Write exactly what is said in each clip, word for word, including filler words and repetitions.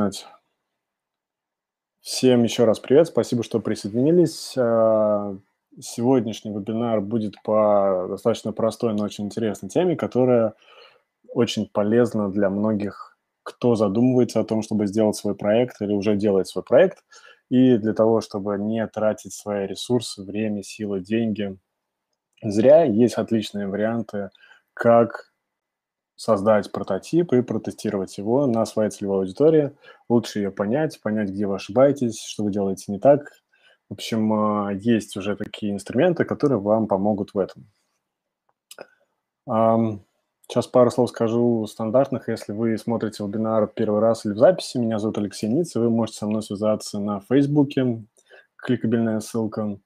начинать. Всем еще раз привет, спасибо, что присоединились. Сегодняшний вебинар будет по достаточно простой, но очень интересной теме, которая очень полезна для многих, кто задумывается о том, чтобы сделать свой проект или уже делает свой проект. И для того, чтобы не тратить свои ресурсы, время, силы, деньги зря, есть отличные варианты, как создать прототип и протестировать его на своей целевой аудитории. Лучше ее понять, понять, где вы ошибаетесь, что вы делаете не так. В общем, есть уже такие инструменты, которые вам помогут в этом. Сейчас пару слов скажу стандартных. Если вы смотрите вебинар первый раз или в записи, меня зовут Алексей Ниц, и вы можете со мной связаться на Фейсбуке, кликабельная ссылка.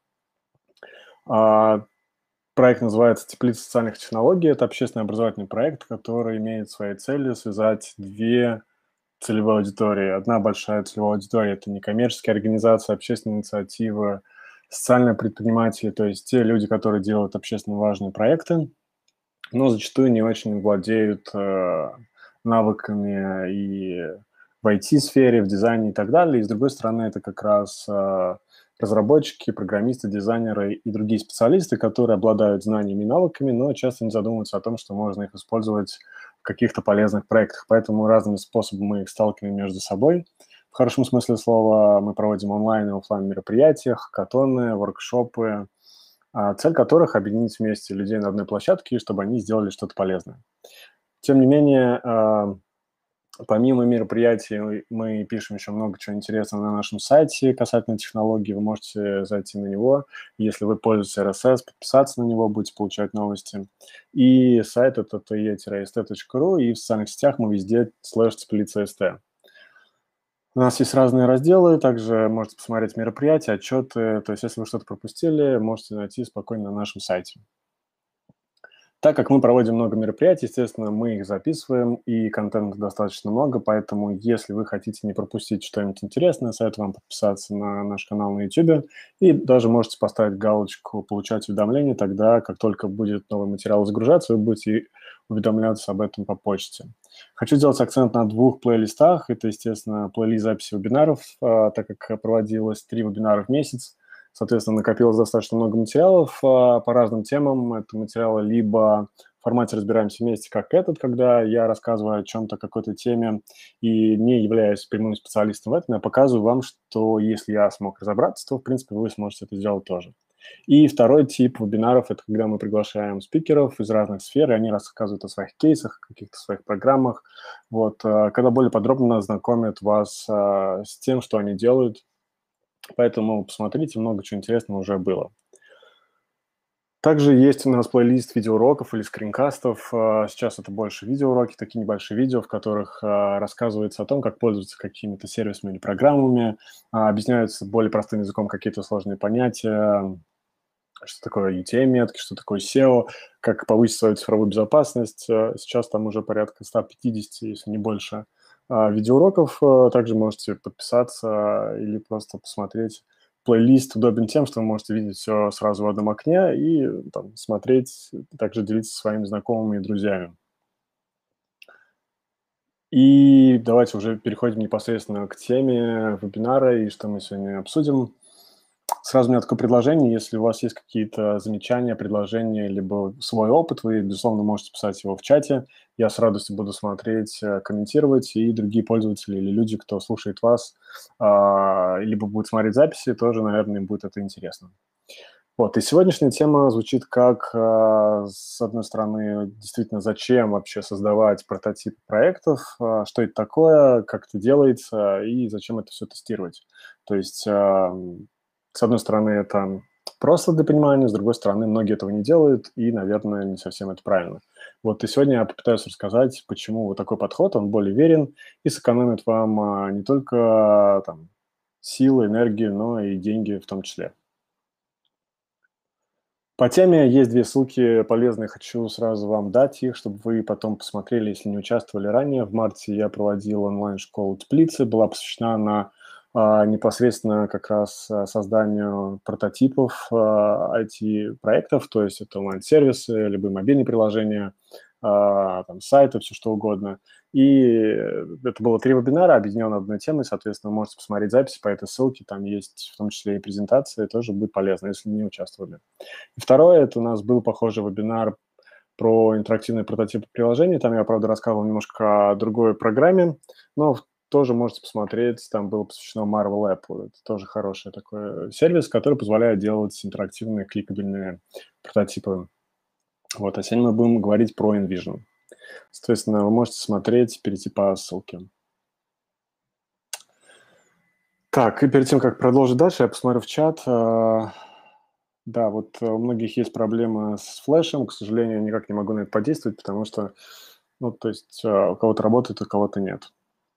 Проект называется «Теплица социальных технологий». Это общественный образовательный проект, который имеет своей целью связать две целевые аудитории. Одна большая целевая аудитория – это некоммерческие организации, общественные инициативы, социальные предприниматели, то есть те люди, которые делают общественно важные проекты, но зачастую не очень владеют э, навыками и в ай ти-сфере, в дизайне и так далее. И, с другой стороны, это как раз э, разработчики, программисты, дизайнеры и другие специалисты, которые обладают знаниями и навыками, но часто не задумываются о том, что можно их использовать в каких-то полезных проектах. Поэтому разными способами мы их сталкиваем между собой. В хорошем смысле слова мы проводим онлайн и офлайн мероприятия, хакатоны, воркшопы, цель которых – объединить вместе людей на одной площадке, чтобы они сделали что-то полезное. Тем не менее, помимо мероприятий, мы пишем еще много чего интересного на нашем сайте касательно технологий. Вы можете зайти на него. Если вы пользуетесь эр эс эс, подписаться на него, будете получать новости. И сайт – это ти и эс ти точка ру, и в социальных сетях мы везде слэш теплица эс ти. У нас есть разные разделы, также можете посмотреть мероприятия, отчеты. То есть если вы что-то пропустили, можете найти спокойно на нашем сайте. Так как мы проводим много мероприятий, естественно, мы их записываем, и контента достаточно много, поэтому если вы хотите не пропустить что-нибудь интересное, советую вам подписаться на наш канал на YouTube, и даже можете поставить галочку «Получать уведомления», тогда, как только будет новый материал загружаться, вы будете уведомляться об этом по почте. Хочу сделать акцент на двух плейлистах. Это, естественно, плейлист записи вебинаров, так как проводилось три вебинара в месяц. Соответственно, накопилось достаточно много материалов по разным темам. Это материалы либо в формате «Разбираемся вместе», как этот, когда я рассказываю о чем-то, какой-то теме, и не являюсь прямым специалистом в этом, я показываю вам, что если я смог разобраться, то, в принципе, вы сможете это сделать тоже. И второй тип вебинаров – это когда мы приглашаем спикеров из разных сфер, и они рассказывают о своих кейсах, каких-то своих программах, вот, когда более подробно знакомят вас с тем, что они делают. Поэтому посмотрите, много чего интересного уже было. Также есть у нас плейлист видеоуроков или скринкастов. Сейчас это больше видеоуроки, такие небольшие видео, в которых рассказывается о том, как пользоваться какими-то сервисами или программами, объясняются более простым языком какие-то сложные понятия, что такое ю ти эм-метки, что такое сео, как повысить свою цифровую безопасность. Сейчас там уже порядка ста пятидесяти, если не больше, видеоуроков. Также можете подписаться или просто посмотреть. Плейлист удобен тем, что вы можете видеть все сразу в одном окне и там, смотреть, также делиться со своими знакомыми и друзьями. И давайте уже переходим непосредственно к теме вебинара и что мы сегодня обсудим. Сразу у меня такое предложение, если у вас есть какие-то замечания, предложения, либо свой опыт, вы, безусловно, можете писать его в чате. Я с радостью буду смотреть, комментировать, и другие пользователи или люди, кто слушает вас, либо будет смотреть записи, тоже, наверное, им будет это интересно. Вот, и сегодняшняя тема звучит как, с одной стороны, действительно, зачем вообще создавать прототип проектов, что это такое, как это делается и зачем это все тестировать. То есть... С одной стороны, это просто для понимания, с другой стороны, многие этого не делают, и, наверное, не совсем это правильно. Вот, и сегодня я попытаюсь рассказать, почему вот такой подход, он более верен и сэкономит вам не только там, силы, энергию, но и деньги в том числе. По теме есть две ссылки полезные, хочу сразу вам дать их, чтобы вы потом посмотрели, если не участвовали ранее. В марте я проводил онлайн-школу «Теплицы», была посвящена на непосредственно как раз созданию прототипов ай ти-проектов, то есть это онлайн-сервисы, любые мобильные приложения, а, там, сайты, все что угодно. И это было три вебинара, объединенные одной темой, соответственно, вы можете посмотреть записи по этой ссылке, там есть в том числе и презентации, тоже будет полезно, если не участвовали. И второе, это у нас был похожий вебинар про интерактивные прототипы приложений. Там я, правда, рассказывал немножко о другой программе, но тоже можете посмотреть, там было посвящено Marvel App. Это тоже хороший такой сервис, который позволяет делать интерактивные кликабельные прототипы. Вот, а сегодня мы будем говорить про InVision. Соответственно, вы можете смотреть, перейти по ссылке. Так, и перед тем, как продолжить дальше, я посмотрю в чат. Да, вот у многих есть проблемы с флешем, к сожалению, я никак не могу на это подействовать, потому что, ну, то есть у кого-то работает, у кого-то нет.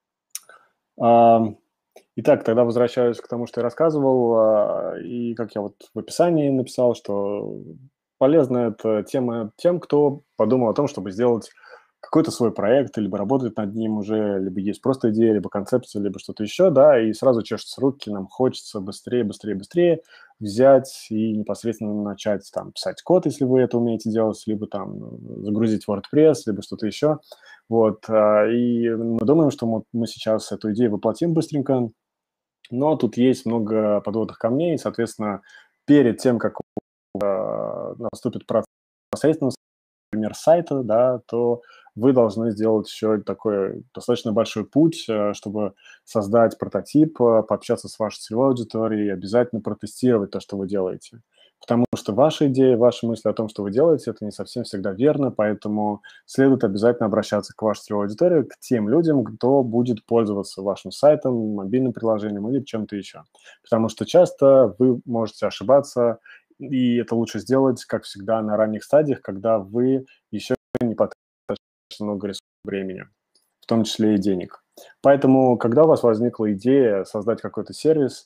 Итак, тогда возвращаюсь к тому, что я рассказывал, и как я вот в описании написал, что полезна эта тема тем, кто подумал о том, чтобы сделать какой-то свой проект, либо работает над ним уже, либо есть просто идея, либо концепция, либо что-то еще, да, и сразу чешутся руки, нам хочется быстрее, быстрее, быстрее взять и непосредственно начать там писать код, если вы это умеете делать, либо там загрузить WordPress, либо что-то еще. Вот, и мы думаем, что мы, мы сейчас эту идею воплотим быстренько, но тут есть много подводных камней, соответственно, перед тем, как э, наступит процесс непосредственно, например, сайта, да, то вы должны сделать еще такой достаточно большой путь, чтобы создать прототип, пообщаться с вашей целевой аудиторией, обязательно протестировать то, что вы делаете. Потому что ваши идеи, ваши мысли о том, что вы делаете, это не совсем всегда верно, поэтому следует обязательно обращаться к вашей целевой аудитории, к тем людям, кто будет пользоваться вашим сайтом, мобильным приложением или чем-то еще. Потому что часто вы можете ошибаться, и это лучше сделать, как всегда, на ранних стадиях, когда вы еще не потратили много ресурсов, времени, в том числе и денег. Поэтому, когда у вас возникла идея создать какой-то сервис,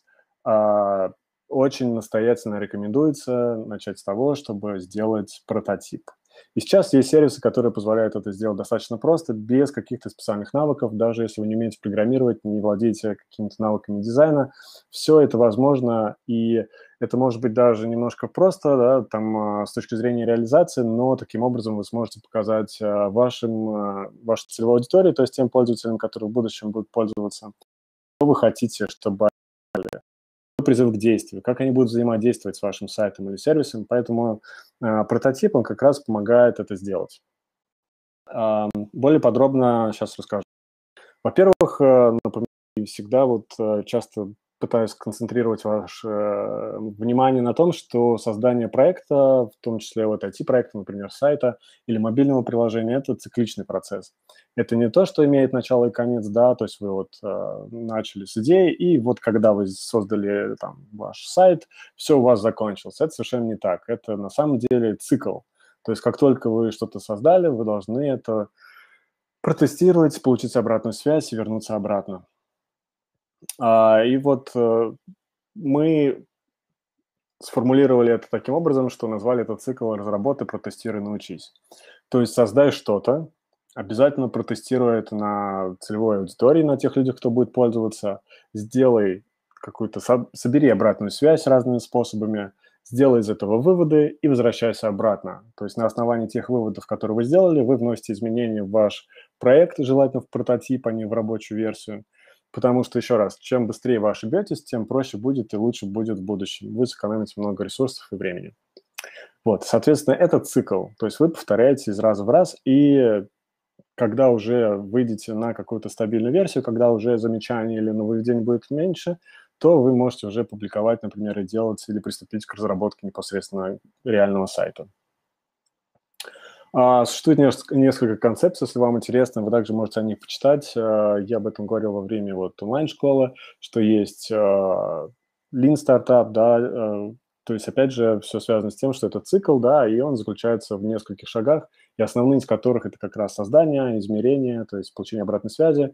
очень настоятельно рекомендуется начать с того, чтобы сделать прототип. И сейчас есть сервисы, которые позволяют это сделать достаточно просто, без каких-то специальных навыков, даже если вы не умеете программировать, не владеете какими-то навыками дизайна, все это возможно, и это может быть даже немножко просто, да, там, с точки зрения реализации, но таким образом вы сможете показать вашим, вашей целевой аудитории, то есть тем пользователям, которые в будущем будут пользоваться, что вы хотите, чтобы призыв к действию, как они будут взаимодействовать с вашим сайтом или сервисом, поэтому э, прототип, он как раз помогает это сделать. Э, более подробно сейчас расскажу. Во-первых, э, напоминаю, всегда вот э, часто пытаюсь сконцентрировать ваше э, внимание на том, что создание проекта, в том числе вот ай ти-проекта, например, сайта или мобильного приложения, это цикличный процесс. Это не то, что имеет начало и конец, да, то есть вы вот э, начали с идеи, и вот когда вы создали там ваш сайт, все у вас закончилось. Это совершенно не так. Это на самом деле цикл. То есть как только вы что-то создали, вы должны это протестировать, получить обратную связь и вернуться обратно. А, и вот э, мы сформулировали это таким образом, что назвали этот цикл «Разработай, протестируй, научись». То есть создай что-то, обязательно протестируй это на целевой аудитории, на тех людях, кто будет пользоваться, сделай какую-то, собери обратную связь разными способами, сделай из этого выводы и возвращайся обратно. То есть на основании тех выводов, которые вы сделали, вы вносите изменения в ваш проект, желательно в прототип, а не в рабочую версию. Потому что, еще раз, чем быстрее вы ошибетесь, тем проще будет и лучше будет в будущем. Вы сэкономите много ресурсов и времени. Вот, соответственно, это цикл. То есть вы повторяете из раза в раз, и когда уже выйдете на какую-то стабильную версию, когда уже замечаний или нововведений будет меньше, то вы можете уже публиковать, например, и делать или приступить к разработке непосредственно реального сайта. Существует несколько концепций, если вам интересно, вы также можете о них почитать. Я об этом говорил во время вот онлайн-школы, что есть Lean Startup, да, то есть, опять же, все связано с тем, что это цикл, да, и он заключается в нескольких шагах, и основные из которых это как раз создание, измерение, то есть получение обратной связи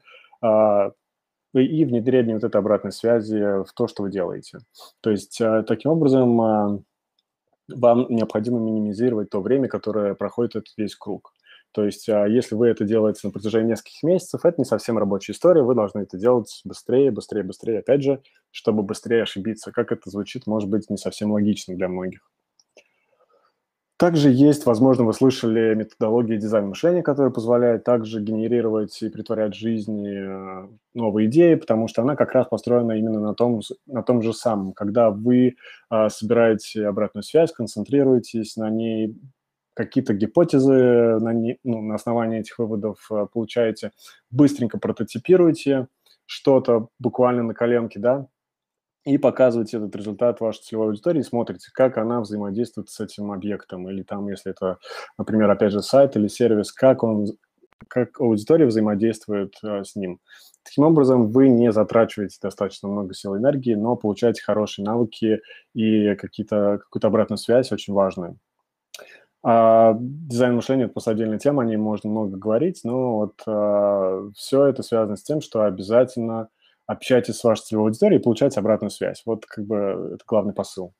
и внедрение вот этой обратной связи в то, что вы делаете. То есть, таким образом, вам необходимо минимизировать то время, которое проходит этот весь круг. То есть если вы это делаете на протяжении нескольких месяцев, это не совсем рабочая история, вы должны это делать быстрее, быстрее, быстрее, опять же, чтобы быстрее ошибиться. Как это звучит, может быть, не совсем логично для многих. Также есть, возможно, вы слышали методологии дизайн-мышления, которая позволяет также генерировать и притворять в жизни э, новые идеи, потому что она как раз построена именно на том, с- на том же самом. Когда вы а, собираете обратную связь, концентрируетесь на ней, какие-то гипотезы на, не- ну, на основании этих выводов а, получаете, быстренько прототипируете что-то буквально на коленке, да, и показываете этот результат вашей целевой аудитории, смотрите, как она взаимодействует с этим объектом, или там, если это, например, опять же, сайт или сервис, как он, как аудитория взаимодействует э, с ним. Таким образом, вы не затрачиваете достаточно много сил и энергии, но получаете хорошие навыки и какие-то, какую-то обратную связь очень важную. А дизайн мышления – это просто отдельная тема, о ней можно много говорить, но вот а, все это связано с тем, что обязательно общайтесь с вашей целевой аудиторией и получайте обратную связь. Вот как бы это главный посыл.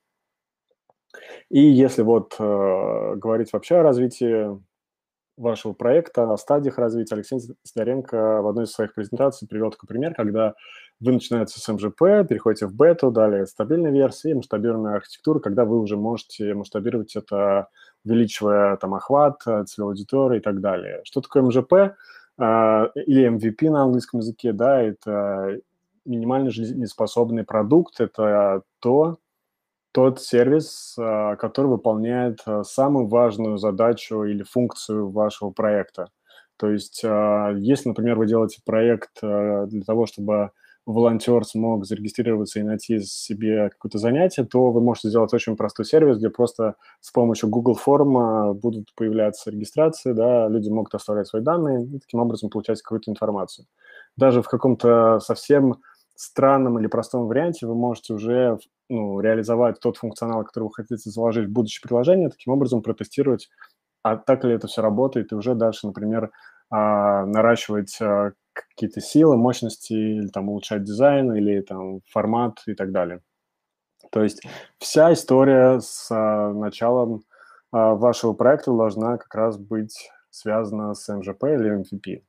И если вот э, говорить вообще о развитии вашего проекта, о стадиях развития, Алексей Сидоренко в одной из своих презентаций привел такой пример, когда вы начинаете с эм жэ пэ, переходите в бету, далее стабильная версия и масштабируемая архитектура, когда вы уже можете масштабировать это, увеличивая там охват, э, целевой аудитории и так далее. Что такое эм жэ пэ э, или эм ви пи на английском языке? Да, это минимально жизнеспособный продукт, это то, тот сервис, а, который выполняет а, самую важную задачу или функцию вашего проекта. То есть, а, если, например, вы делаете проект а, для того, чтобы волонтер смог зарегистрироваться и найти себе какое-то занятие, то вы можете сделать очень простой сервис, где просто с помощью Google форм а, будут появляться регистрации, да, люди могут оставлять свои данные и таким образом получать какую-то информацию. Даже в каком-то совсем странном или простом варианте вы можете уже ну, реализовать тот функционал, который вы хотите заложить в будущее приложение, таким образом протестировать, а так ли это все работает, и уже дальше, например, а, наращивать а, какие-то силы, мощности, или там улучшать дизайн, или там формат и так далее. То есть вся история с а, началом а, вашего проекта должна как раз быть связана с эм жэ пэ или эм ви пи.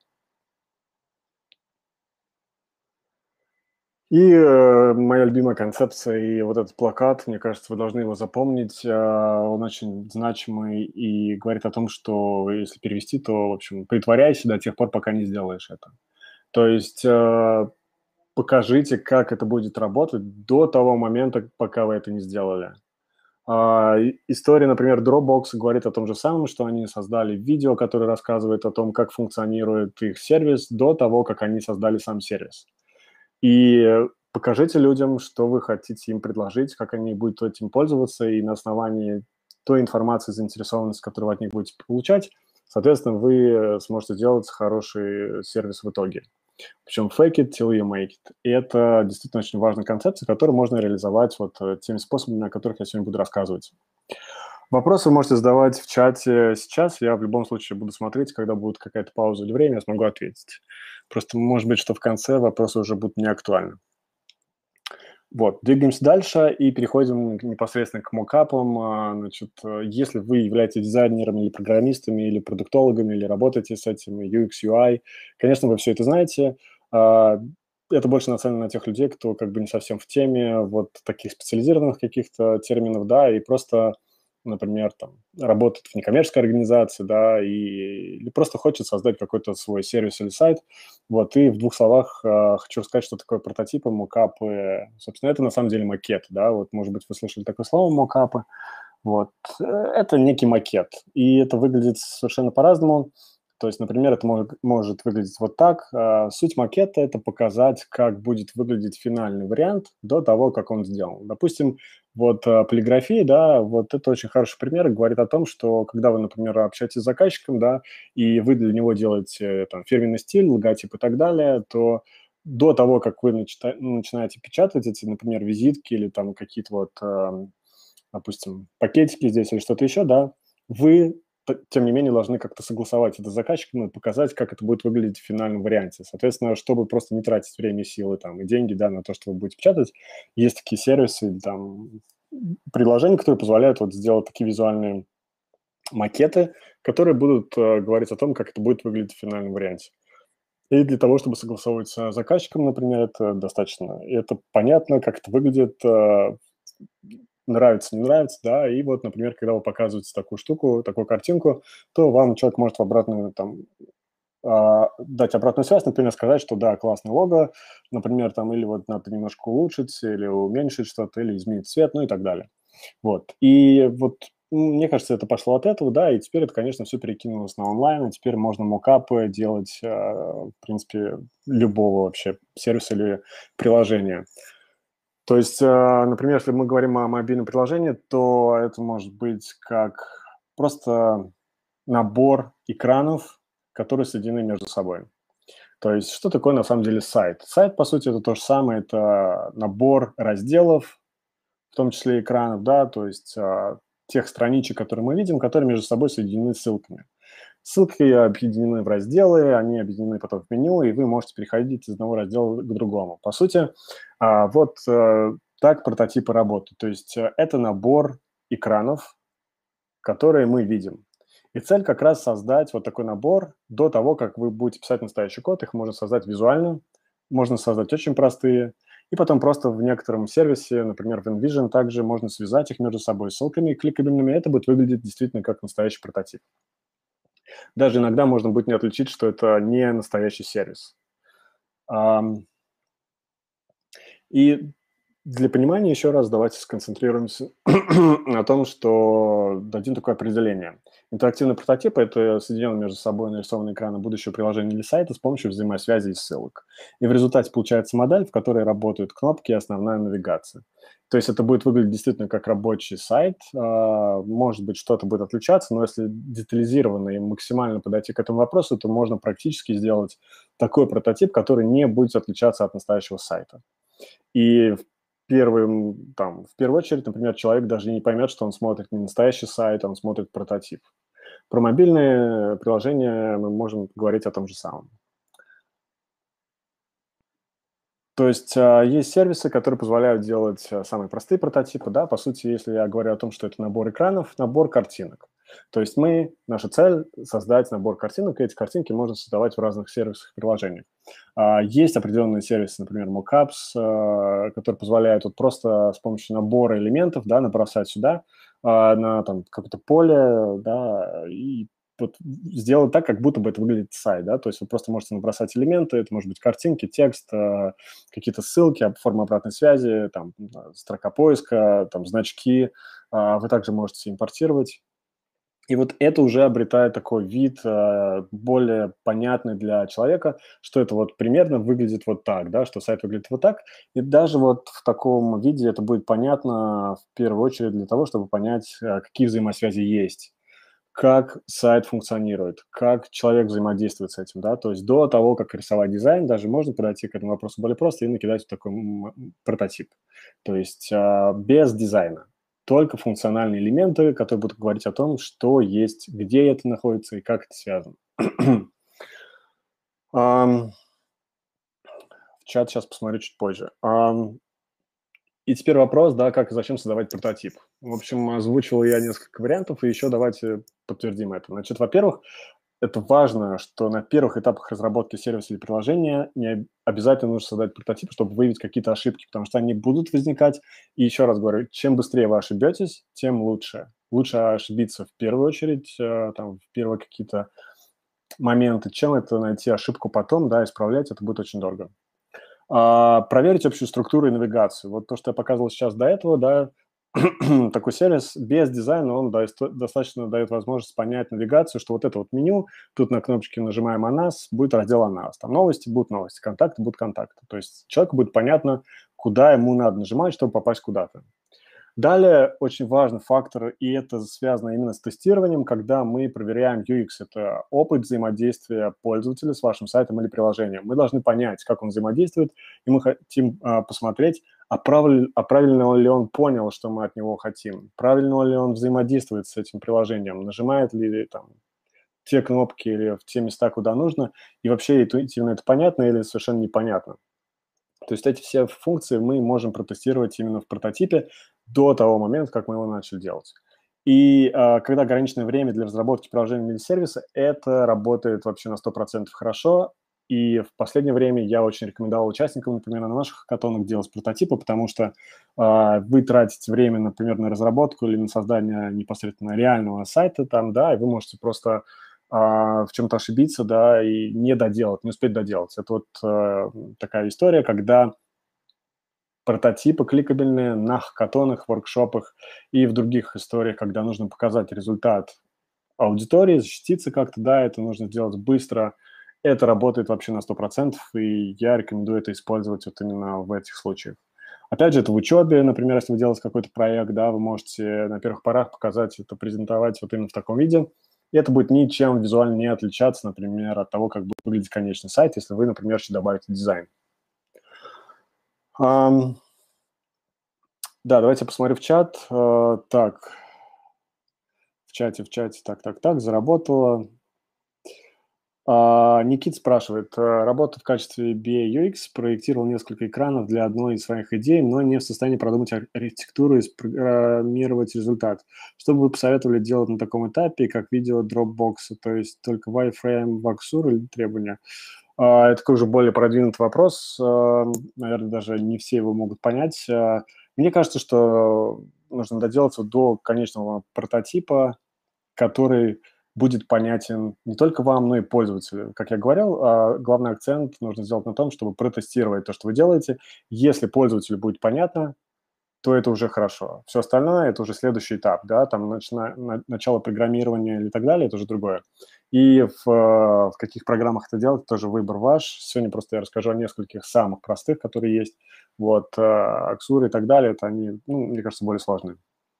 И э, моя любимая концепция и вот этот плакат, мне кажется, вы должны его запомнить. А, он очень значимый и говорит о том, что если перевести, то, в общем, притворяйся до тех пор, пока не сделаешь это. То есть э, покажите, как это будет работать до того момента, пока вы это не сделали. А, и- история, например, Dropbox говорит о том же самом, что они создали видео, которое рассказывает о том, как функционирует их сервис до того, как они создали сам сервис. И покажите людям, что вы хотите им предложить, как они будут этим пользоваться, и на основании той информации, заинтересованности, которую вы от них будете получать, соответственно, вы э, сможете сделать хороший сервис в итоге. Причем fake it till you make it. И это действительно очень важная концепция, которую можно реализовать вот э, теми способами, о которых я сегодня буду рассказывать. Вопросы вы можете задавать в чате сейчас. Я в любом случае буду смотреть, когда будет какая-то пауза или время, я смогу ответить. Просто может быть, что в конце вопросы уже будут не актуальны. Вот, двигаемся дальше и переходим непосредственно к мокапам. А, Значит, э, если вы являетесь дизайнерами или программистами, или продуктологами, или работаете с этим, ю экс, ю ай, конечно, вы все это знаете. А, Это больше нацелено на тех людей, кто как бы не совсем в теме вот таких специализированных каких-то терминов, да, и просто, например, там, работает в некоммерческой организации, да, и, или просто хочет создать какой-то свой сервис или сайт, вот, и в двух словах э, хочу рассказать, что такое прототипы, мокапы. Собственно, это на самом деле макет, да, вот, может быть, вы слышали такое слово мокапы. Вот, э, это некий макет, и это выглядит совершенно по-разному. То есть, например, это может, может выглядеть вот так. А, Суть макета – это показать, как будет выглядеть финальный вариант до того, как он сделан. Допустим, вот а, полиграфия, да, вот это очень хороший пример, говорит о том, что когда вы, например, общаетесь с заказчиком, да, и вы для него делаете там фирменный стиль, логотип и так далее, то до того, как вы начита- начинаете печатать эти, например, визитки или там какие-то вот, а, допустим, пакетики здесь или что-то еще, да, вы, т- тем не менее, должны как-то согласовать это с заказчиком и показать, как это будет выглядеть в финальном варианте. Соответственно, чтобы просто не тратить время, силы там, и деньги, да, на то, что вы будете печатать, есть такие сервисы, или там, приложения, которые позволяют вот сделать такие визуальные макеты, которые будут э, говорить о том, как это будет выглядеть в финальном варианте. И для того, чтобы согласовывать с заказчиком, например, это достаточно. И это понятно, как это выглядит. э, нравится, не нравится, да, и вот, например, когда вы показываете такую штуку, такую картинку, то вам человек может в обратную там а, дать обратную связь, например, сказать, что да, классное лого, например, там, или вот надо немножко улучшить, или уменьшить что-то, или изменить цвет, ну и так далее. Вот. И вот м, мне кажется, это пошло от этого, да, и теперь это, конечно, все перекинулось на онлайн, и теперь можно мокапы делать, э, в принципе, любого вообще сервиса или приложения. То есть, э, например, если мы говорим о мобильном приложении, то это может быть как просто набор экранов, которые соединены между собой. То есть что такое на самом деле сайт? Сайт, по сути, это то же самое, это набор разделов, в том числе экранов, да, то есть а, тех страничек, которые мы видим, которые между собой соединены ссылками. Ссылки объединены в разделы, они объединены потом в меню, и вы можете переходить из одного раздела к другому. По сути, а, вот э, так прототипы работают. То есть э, это набор экранов, которые мы видим. И цель как раз создать вот такой набор до того, как вы будете писать настоящий код. Их можно создать визуально, можно создать очень простые, и потом просто в некотором сервисе, например, в InVision, также можно связать их между собой ссылками кликабельными. Это будет выглядеть действительно как настоящий прототип. Даже иногда можно будет не отличить, что это не настоящий сервис. Ам, И для понимания еще раз давайте сконцентрируемся на том, что дадим такое определение. Интерактивный прототип – это соединенные между собой нарисованные экраны будущего приложения или сайта с помощью взаимосвязи и ссылок. И в результате получается модель, в которой работают кнопки и основная навигация. То есть это будет выглядеть действительно как рабочий сайт. а, Может быть, что-то будет отличаться, но если детализированно и максимально подойти к этому вопросу, то можно практически сделать такой прототип, который не будет отличаться от настоящего сайта. И в первым, там, в первую очередь, например, человек даже не поймет, что он смотрит не настоящий сайт, а он смотрит прототип. Про мобильные приложения мы можем говорить о том же самом. То есть а, есть сервисы, которые позволяют делать а, самые простые прототипы, да, по сути, если я говорю о том, что это набор экранов, набор картинок. То есть мы, наша цель – создать набор картинок, и эти картинки можно создавать в разных сервисах и приложениях. А, есть определенные сервисы, например, Mockups, а, которые позволяют вот просто с помощью набора элементов, да, набросать сюда а, на там какое-то поле, да, и вот сделать так, как будто бы это выглядит сайт, да, то есть вы просто можете набросать элементы, это может быть картинки, текст, а, какие-то ссылки, форма обратной связи, там, строка поиска, там, значки. А, Вы также можете импортировать. И вот это уже обретает такой вид а, более понятный для человека, что это вот примерно выглядит вот так, да, что сайт выглядит вот так. И даже вот в таком виде это будет понятно в первую очередь для того, чтобы понять, а, какие взаимосвязи есть, как сайт функционирует, как человек взаимодействует с этим, да, то есть до того, как рисовать дизайн, даже можно подойти к этому вопросу более просто и накидать такой м, прототип. То есть а, без дизайна, только функциональные элементы, которые будут говорить о том, что есть, где это находится и как это связано. Ам, В чат сейчас посмотрю чуть позже. Ам, И теперь вопрос, да, как и зачем создавать прототип. В общем, озвучил я несколько вариантов, и еще давайте подтвердим это. Значит, во-первых, это важно, что на первых этапах разработки сервиса или приложения не обязательно нужно создать прототип, чтобы выявить какие-то ошибки, потому что они будут возникать. И еще раз говорю, чем быстрее вы ошибетесь, тем лучше. Лучше ошибиться в первую очередь, э, там, в первые какие-то моменты, чем это найти ошибку потом, да, исправлять, это будет очень дорого. А, проверить общую структуру и навигацию. Вот то, что я показывал сейчас до этого, да, такой сервис без дизайна, он даст- достаточно дает возможность понять навигацию, что вот это вот меню, тут на кнопочке нажимаем «О нас», будет раздел «О нас», там новости будут новости, контакты будут контакты. То есть человеку будет понятно, куда ему надо нажимать, чтобы попасть куда-то. Далее очень важный фактор, и это связано именно с тестированием, когда мы проверяем ю экс, это опыт взаимодействия пользователя с вашим сайтом или приложением. Мы должны понять, как он взаимодействует, и мы хотим а, посмотреть, а, правиль, а правильно ли он понял, что мы от него хотим, правильно ли он взаимодействует с этим приложением, нажимает ли там те кнопки или в те места, куда нужно, и вообще интуитивно это понятно или совершенно непонятно. То есть эти все функции мы можем протестировать именно в прототипе до того момента, как мы его начали делать. И а, когда ограниченное время для разработки приложения или сервиса, это работает вообще на сто процентов хорошо. И в последнее время я очень рекомендовал участникам, например, на наших хакатонах делать прототипы, потому что э, вы тратите время, например, на разработку или на создание непосредственно реального сайта там, да, и вы можете просто э, в чем-то ошибиться, да, и не доделать, не успеть доделать. Это вот э, такая история, когда прототипы кликабельные на хакатонах, воркшопах и в других историях, когда нужно показать результат аудитории, защититься как-то, да, это нужно сделать быстро. Это работает вообще на сто процентов, и я рекомендую это использовать вот именно в этих случаях. Опять же, это в учебе, например, если вы делаете какой-то проект, да, вы можете на первых порах показать это, презентовать вот именно в таком виде, и это будет ничем визуально не отличаться, например, от того, как будет выглядеть конечный сайт, если вы, например, еще добавите дизайн. Um, да, давайте посмотрим в чат. Uh, так, в чате, в чате, так, так, так, заработало. Uh, Никит спрашивает, работа в качестве би эй ю экс, проектировал несколько экранов для одной из своих идей, но не в состоянии продумать архитектуру и спрограммировать результат. Что бы вы посоветовали делать на таком этапе, как видео Dropbox, то есть только wireframe, ваксур или требования? Uh, это такой уже более продвинутый вопрос, uh, наверное, даже не все его могут понять. Uh, мне кажется, что нужно доделаться до конечного прототипа, который будет понятен не только вам, но и пользователю. Как я говорил, главный акцент нужно сделать на том, чтобы протестировать то, что вы делаете. Если пользователю будет понятно, то это уже хорошо. Все остальное – это уже следующий этап, да, там начина, на, начало программирования или так далее – это уже другое. И в, в каких программах это делать, тоже выбор ваш. Сегодня просто я расскажу о нескольких самых простых, которые есть. Вот, Аксур и так далее, это они, ну, мне кажется, более сложные.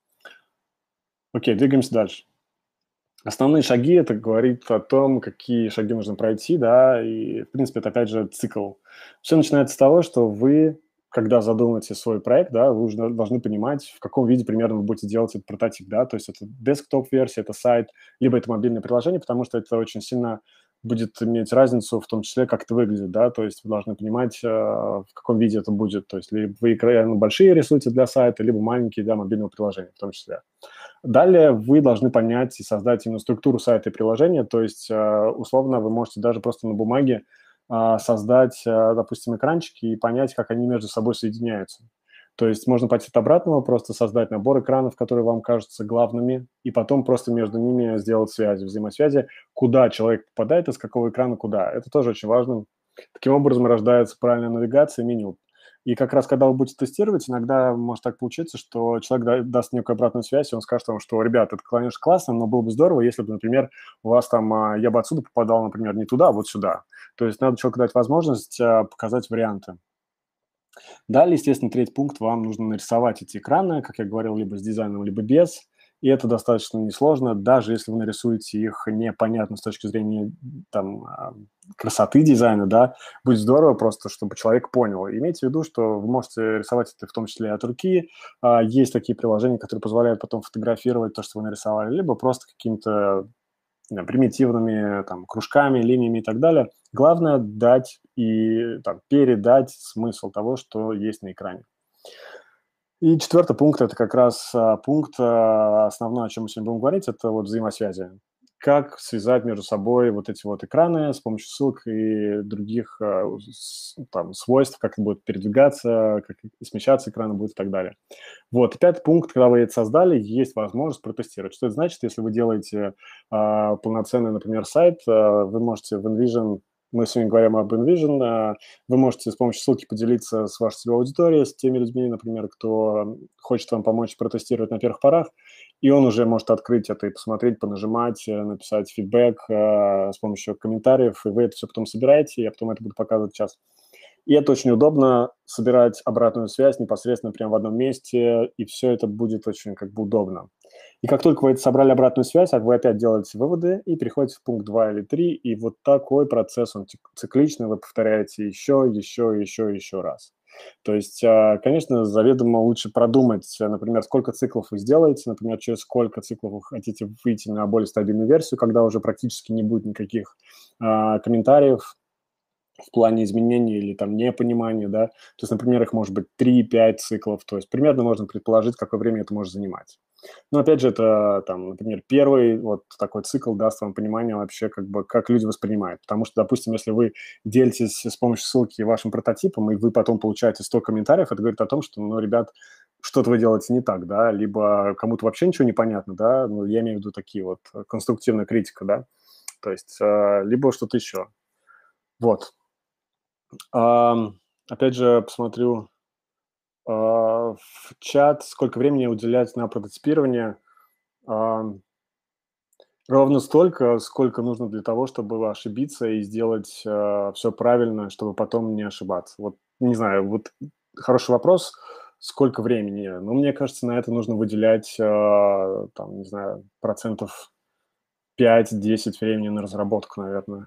Окей, двигаемся дальше. Основные шаги – это говорит о том, какие шаги нужно пройти, да, и, в принципе, это, опять же, цикл. Все начинается с того, что вы, когда задумаете свой проект, да, вы уже должны понимать, в каком виде примерно вы будете делать этот прототип, да, то есть это десктоп-версия, это сайт, либо это мобильное приложение, потому что это очень сильно будет иметь разницу в том числе, как это выглядит, да, то есть вы должны понимать, э, в каком виде это будет, то есть либо вы экраны большие рисуете для сайта, либо маленькие для мобильного приложения в том числе. Далее вы должны понять и создать именно структуру сайта и приложения, то есть э, условно вы можете даже просто на бумаге э, создать, э, допустим, экранчики и понять, как они между собой соединяются. То есть можно пойти от обратного, просто создать набор экранов, которые вам кажутся главными, и потом просто между ними сделать связи, взаимосвязи, куда человек попадает, из какого экрана куда. Это тоже очень важно. Таким образом рождается правильная навигация, меню. И как раз, когда вы будете тестировать, иногда может так получиться, что человек даст некую обратную связь, и он скажет вам, что, ребят, это, конечно, классно, но было бы здорово, если бы, например, у вас там, я бы отсюда попадал, например, не туда, а вот сюда. То есть надо человеку дать возможность показать варианты. Далее, естественно, третий пункт, вам нужно нарисовать эти экраны, как я говорил, либо с дизайном, либо без. И это достаточно несложно, даже если вы нарисуете их непонятно с точки зрения там, красоты дизайна, да, будет здорово просто, чтобы человек понял. Имейте в виду, что вы можете рисовать это в том числе от руки. Есть такие приложения, которые позволяют потом фотографировать то, что вы нарисовали, либо просто какими-то примитивными там, кружками, линиями и так далее. Главное дать и там, передать смысл того, что есть на экране. И четвертый пункт – это как раз а, пункт, а, основной, о чем мы сегодня будем говорить, это вот взаимосвязи. Как связать между собой вот эти вот экраны с помощью ссылок и других а, с, там, свойств, как будет передвигаться, как смещаться экраны будет и так далее. Вот, и пятый пункт, когда вы это создали, есть возможность протестировать. Что это значит? Если вы делаете а, полноценный, например, сайт, а, вы можете в InVision, мы сегодня говорим об InVision, а, вы можете с помощью ссылки поделиться с вашей целевой аудиторией, с теми людьми, например, кто хочет вам помочь протестировать на первых порах, и он уже может открыть это и посмотреть, понажимать, написать фидбэк а, с помощью комментариев, и вы это все потом собираете, я потом это буду показывать сейчас. И это очень удобно, собирать обратную связь непосредственно прямо в одном месте, и все это будет очень как бы удобно. И как только вы это собрали обратную связь, вы опять делаете выводы и переходите в пункт два или три, и вот такой процесс, он цикличный, вы повторяете еще, еще, еще, еще раз. То есть, конечно, заведомо лучше продумать, например, сколько циклов вы сделаете, например, через сколько циклов вы хотите выйти на более стабильную версию, когда уже практически не будет никаких а, комментариев, в плане изменений или там непонимания, да. То есть, например, их может быть три-пять циклов, то есть примерно можно предположить, какое время это может занимать. Но опять же, это, там, например, первый вот такой цикл даст вам понимание вообще, как бы, как люди воспринимают. Потому что, допустим, если вы делитесь с помощью ссылки вашим прототипом, и вы потом получаете сто комментариев, это говорит о том, что, ну, ребят, что-то вы делаете не так, да, либо кому-то вообще ничего не понятно, да, ну, я имею в виду такие вот конструктивная критика, да, то есть, э, либо что-то еще. Вот. Ам, опять же, посмотрю а, в чат, сколько времени уделять на прототипирование. Ам, ровно столько, сколько нужно для того, чтобы ошибиться и сделать э, все правильно, чтобы потом не ошибаться. Вот, не знаю, вот хороший вопрос, сколько времени? Ну, мне кажется, на это нужно выделять, э, там, не знаю, процентов пять-десять времени на разработку, наверное.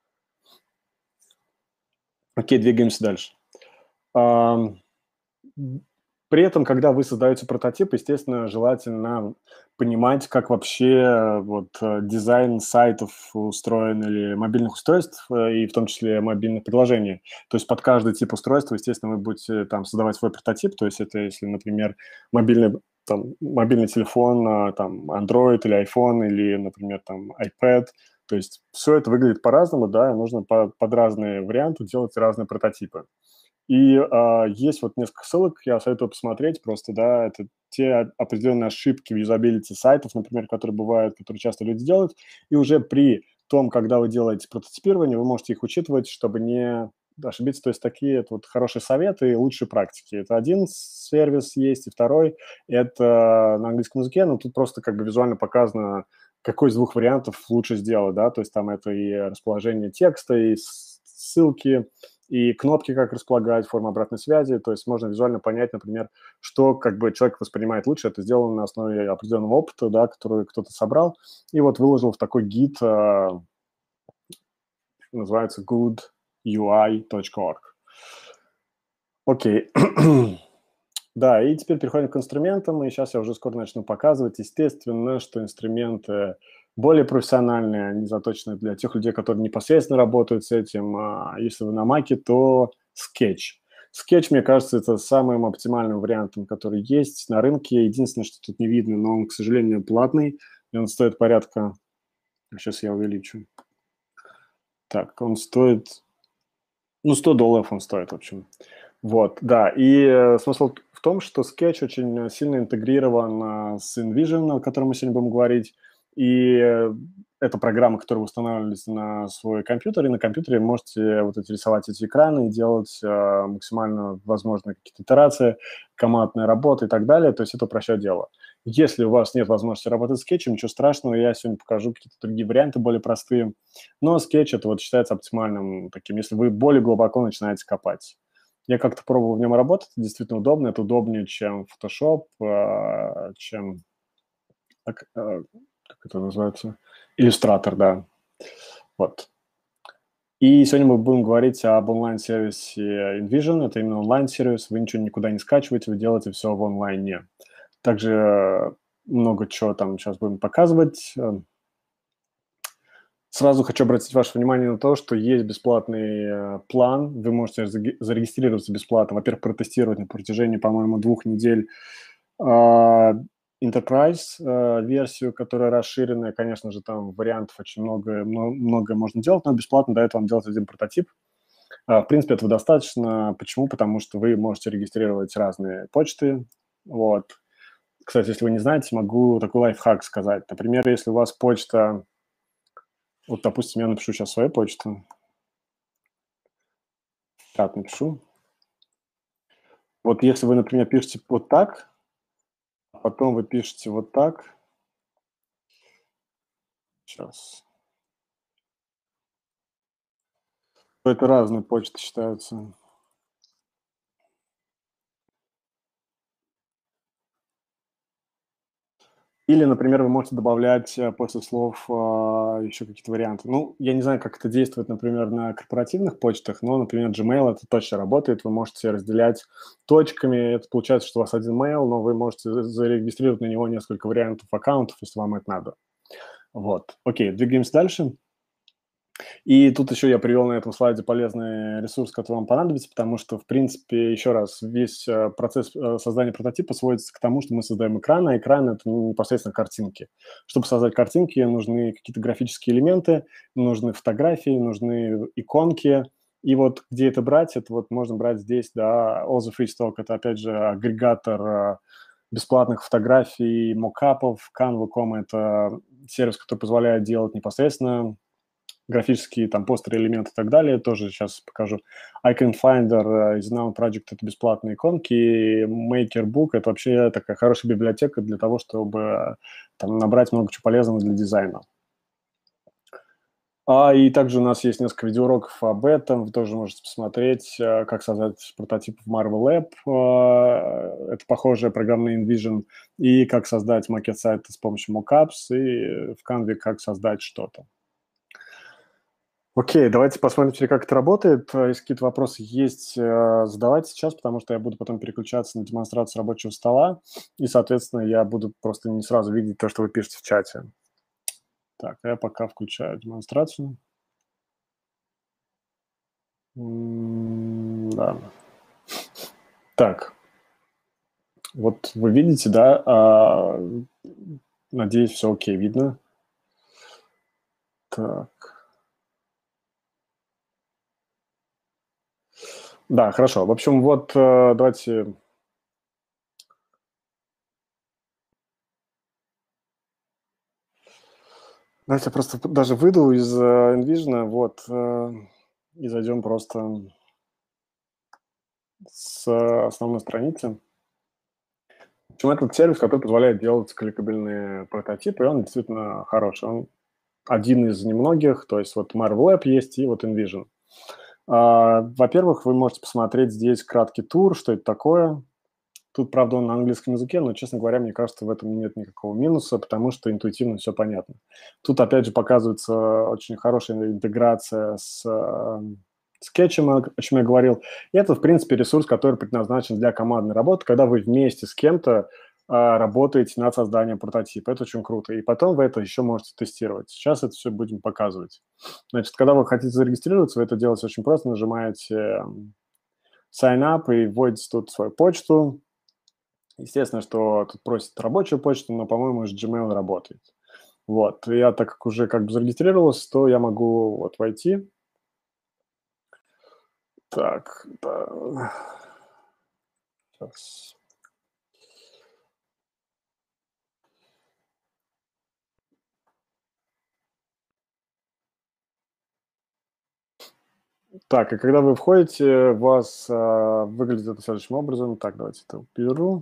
Окей, двигаемся дальше. Ам, При этом, когда вы создаете прототип, естественно, желательно понимать, как вообще э, вот э, дизайн сайтов устроен или мобильных устройств, э, и в том числе мобильных приложений. То есть под каждый тип устройства, естественно, вы будете там создавать свой прототип. То есть это если, например, мобильный, там, мобильный телефон, а, там, Android или iPhone, или, например, там, iPad. То есть все это выглядит по-разному, да, и нужно по, под разные варианты делать разные прототипы. И а, есть вот несколько ссылок, я советую посмотреть просто, да, это те определенные ошибки в юзабилити сайтов, например, которые бывают, которые часто люди делают, и уже при том, когда вы делаете прототипирование, вы можете их учитывать, чтобы не ошибиться. То есть такие это вот хорошие советы и лучшие практики. Это один сервис есть, и второй – это на английском языке, но тут просто как бы визуально показано, какой из двух вариантов лучше сделать, да, то есть там это и расположение текста, и ссылки, и кнопки, как располагать, форма обратной связи, то есть можно визуально понять, например, что как бы человек воспринимает лучше, это сделано на основе определенного опыта, да, который кто-то собрал, и вот выложил в такой гид, э, называется good u i точка org. Окей. Да, и теперь переходим к инструментам, и сейчас я уже скоро начну показывать. Естественно, что инструменты более профессиональные, они заточены для тех людей, которые непосредственно работают с этим. А если вы на Маке, то Sketch. Sketch, мне кажется, это самым оптимальным вариантом, который есть на рынке. Единственное, что тут не видно, но он, к сожалению, платный, и он стоит порядка... Сейчас я увеличу. Так, он стоит... Ну, сто долларов он стоит, в общем. Вот, да, и э, смысл в том, что Sketch очень сильно интегрирован э, с InVision, о котором мы сегодня будем говорить, и э, это программа, которую вы устанавливаете на свой компьютер, и на компьютере можете вот эти рисовать эти экраны и делать э, максимально возможные какие-то итерации, командная работа и так далее, то есть это упрощает дело. Если у вас нет возможности работать с скетчем, ничего страшного, я сегодня покажу какие-то другие варианты, более простые, но скетч это вот считается оптимальным таким, если вы более глубоко начинаете копать. Я как-то пробовал в нем работать, это действительно удобно, это удобнее, чем Photoshop, э, чем, как, э, как это называется, Illustrator, да, вот. И сегодня мы будем говорить об онлайн-сервисе InVision, это именно онлайн-сервис, вы ничего никуда не скачиваете, вы делаете все в онлайне. Также много чего там сейчас будем показывать. Сразу хочу обратить ваше внимание на то, что есть бесплатный э, план. Вы можете зарегистрироваться бесплатно. Во-первых, протестировать на протяжении, по-моему, двух недель э, Enterprise-версию, э, которая расширенная. Конечно же, там вариантов очень много, много, многое можно делать, но бесплатно дает вам делать один прототип. Э, в принципе, этого достаточно. Почему? Потому что вы можете регистрировать разные почты. Вот. Кстати, если вы не знаете, могу такой лайфхак сказать. Например, если у вас почта... Вот, допустим, я напишу сейчас свою почту. Так, напишу. Вот если вы, например, пишете вот так, а потом вы пишете вот так. Сейчас. То это разные почты считаются. Или, например, вы можете добавлять э, после слов а, еще какие-то варианты. Ну, я не знаю, как это действует, например, на корпоративных почтах, но, например, Gmail это точно работает. Вы можете разделять точками. Это получается, что у вас один mail, но вы можете зарегистрировать на него несколько вариантов аккаунтов, если вам это надо. Вот. Окей, двигаемся дальше. И тут еще я привел на этом слайде полезный ресурс, который вам понадобится, потому что, в принципе, еще раз, весь э, процесс э, создания прототипа сводится к тому, что мы создаем экран, а экран – это непосредственно картинки. Чтобы создать картинки, нужны какие-то графические элементы, нужны фотографии, нужны иконки. И вот где это брать, это вот можно брать здесь, да, All the Free Stock – это, опять же, агрегатор э, бесплатных фотографий, мокапов. Canva точка ком – это сервис, который позволяет делать непосредственно графические там постеры, элементы и так далее. Тоже сейчас покажу. Icon Finder из Noun Project – это бесплатные иконки. MakerBook – это вообще такая хорошая библиотека для того, чтобы там набрать много чего полезного для дизайна. А, и также у нас есть несколько видеоуроков об этом. Вы тоже можете посмотреть, как создать прототип в Marvel App. Это похожая программа на InVision. И как создать макет-сайты с помощью Mockups. И в Canva как создать что-то. Окей, давайте посмотрим, как это работает. Если какие-то вопросы есть, задавайте сейчас, потому что я буду потом переключаться на демонстрацию рабочего стола. И, соответственно, я буду просто не сразу видеть то, что вы пишете в чате. Так, я пока включаю демонстрацию. Да. Так. Вот вы видите, да? А, надеюсь, все окей, видно. Так. Да, хорошо. В общем, вот давайте... Давайте я просто даже выйду из InVision, вот, и зайдем просто с основной страницы. В общем, этот сервис, который позволяет делать кликабельные прототипы, и он действительно хороший. Он один из немногих, то есть вот Marvel App есть и вот InVision. Во-первых, вы можете посмотреть здесь краткий тур, что это такое. Тут, правда, он на английском языке, но, честно говоря, мне кажется, в этом нет никакого минуса, потому что интуитивно все понятно. Тут, опять же, показывается очень хорошая интеграция с скетчем, о чем я говорил. И это, в принципе, ресурс, который предназначен для командной работы, когда вы вместе с кем-то работаете над созданием прототипа. Это очень круто. И потом вы это еще можете тестировать. Сейчас это все будем показывать. Значит, когда вы хотите зарегистрироваться, вы это делаете очень просто. Нажимаете Sign Up и вводите тут свою почту. Естественно, что тут просит рабочую почту, но, по-моему, с Gmail работает. Вот. Я так как уже как бы зарегистрировался, то я могу вот войти. Так, да. Сейчас. Так, и когда вы входите, у вас э, выглядит это следующим образом. Так, давайте это уберу.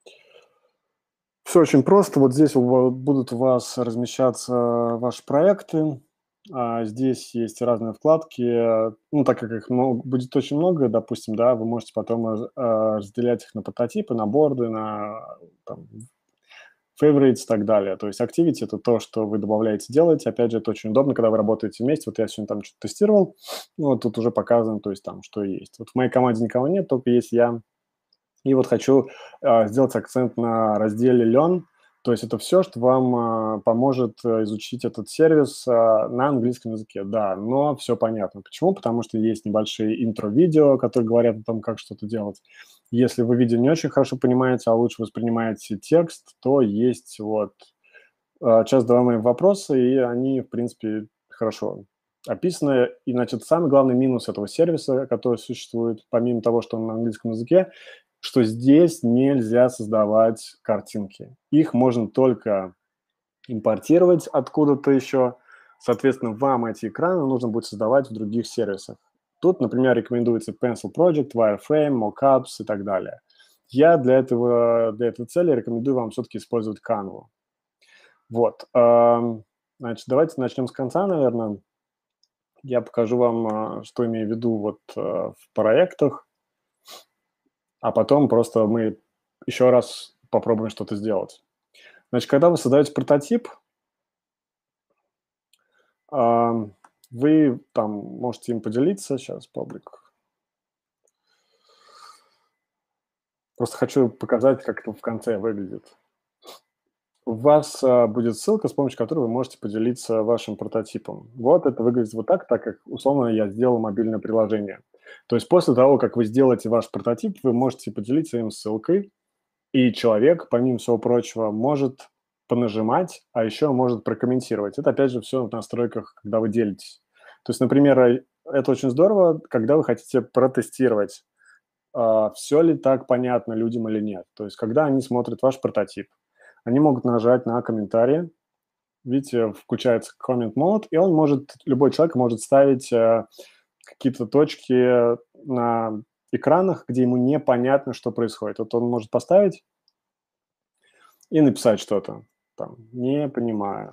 Все очень просто. Вот здесь будут у вас размещаться ваши проекты. А здесь есть разные вкладки. Ну, так как их много, будет очень много, допустим, да, вы можете потом э, разделять их на прототипы, на борды, на там, favorites и так далее. То есть activity – это то, что вы добавляете, делаете. Опять же, это очень удобно, когда вы работаете вместе. Вот я сегодня там что-то тестировал, ну, вот тут уже показано, то есть там, что есть. Вот в моей команде никого нет, только есть я. И вот хочу э, сделать акцент на разделе Learn. То есть это все, что вам э, поможет изучить этот сервис э, на английском языке. Да, но все понятно. Почему? Потому что есть небольшие интро-видео, которые говорят о том, как что-то делать. Если вы видео не очень хорошо понимаете, а лучше воспринимаете текст, то есть вот э, сейчас задаваемые вопросы, и они, в принципе, хорошо описаны. И, значит, самый главный минус этого сервиса, который существует, помимо того, что он на английском языке, что здесь нельзя создавать картинки. Их можно только импортировать откуда-то еще. Соответственно, вам эти экраны нужно будет создавать в других сервисах. Тут, например, рекомендуется Pencil Project, Wireframe, Mockups и так далее. Я для, этого, для этой цели рекомендую вам все-таки использовать Canva. Вот. Значит, давайте начнем с конца, наверное. Я покажу вам, что имею в виду вот в проектах. А потом просто мы еще раз попробуем что-то сделать. Значит, когда вы создаете прототип, вы там можете им поделиться. Сейчас, паблик. Просто хочу показать, как это в конце выглядит. у вас а, будет ссылка, с помощью которой вы можете поделиться вашим прототипом. Вот это выглядит вот так, так как, условно, я сделал мобильное приложение. То есть после того, как вы сделаете ваш прототип, вы можете поделиться им ссылкой, и человек, помимо всего прочего, может понажимать, а еще может прокомментировать. Это, опять же, все в настройках, когда вы делитесь. То есть, например, это очень здорово, когда вы хотите протестировать, а, все ли так понятно людям или нет. То есть, когда они смотрят ваш прототип, они могут нажать на комментарии. Видите, включается comment mode, и он может, любой человек может ставить э, какие-то точки на экранах, где ему непонятно, что происходит. Вот он может поставить и написать что-то. Там, не понимаю.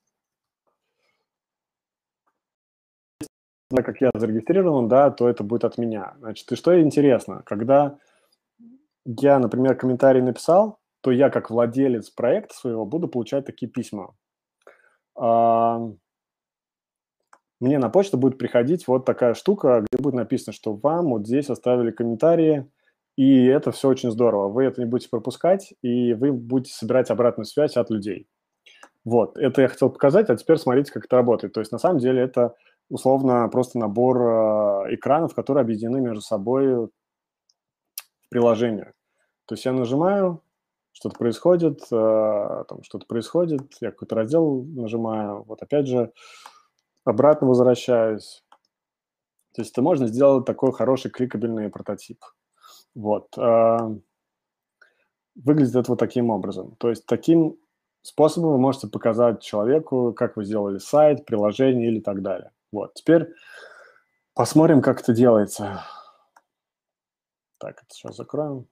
Так как я зарегистрирован, да, то это будет от меня. Значит, и что интересно, когда я, например, комментарий написал, то я, как владелец проекта своего, буду получать такие письма. А, Мне на почту будет приходить вот такая штука, где будет написано, что вам вот здесь оставили комментарии, и это все очень здорово. Вы это не будете пропускать, и вы будете собирать обратную связь от людей. Вот, это я хотел показать, а теперь смотрите, как это работает. То есть на самом деле это условно просто набор э, экранов, которые объединены между собой в приложение. То есть я нажимаю, что-то происходит, э, там что-то происходит, я какой-то раздел нажимаю, вот опять же обратно возвращаюсь. То есть это можно сделать такой хороший кликабельный прототип. Вот. э, Выглядит это вот таким образом. То есть таким способом вы можете показать человеку, как вы сделали сайт, приложение или так далее. Вот. Теперь посмотрим, как это делается. Так, это сейчас закроем.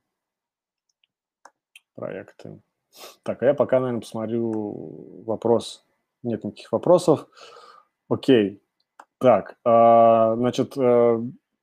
Проекты. Так, а я пока, наверное, посмотрю вопрос. Нет никаких вопросов. Окей. Так, а, значит, э,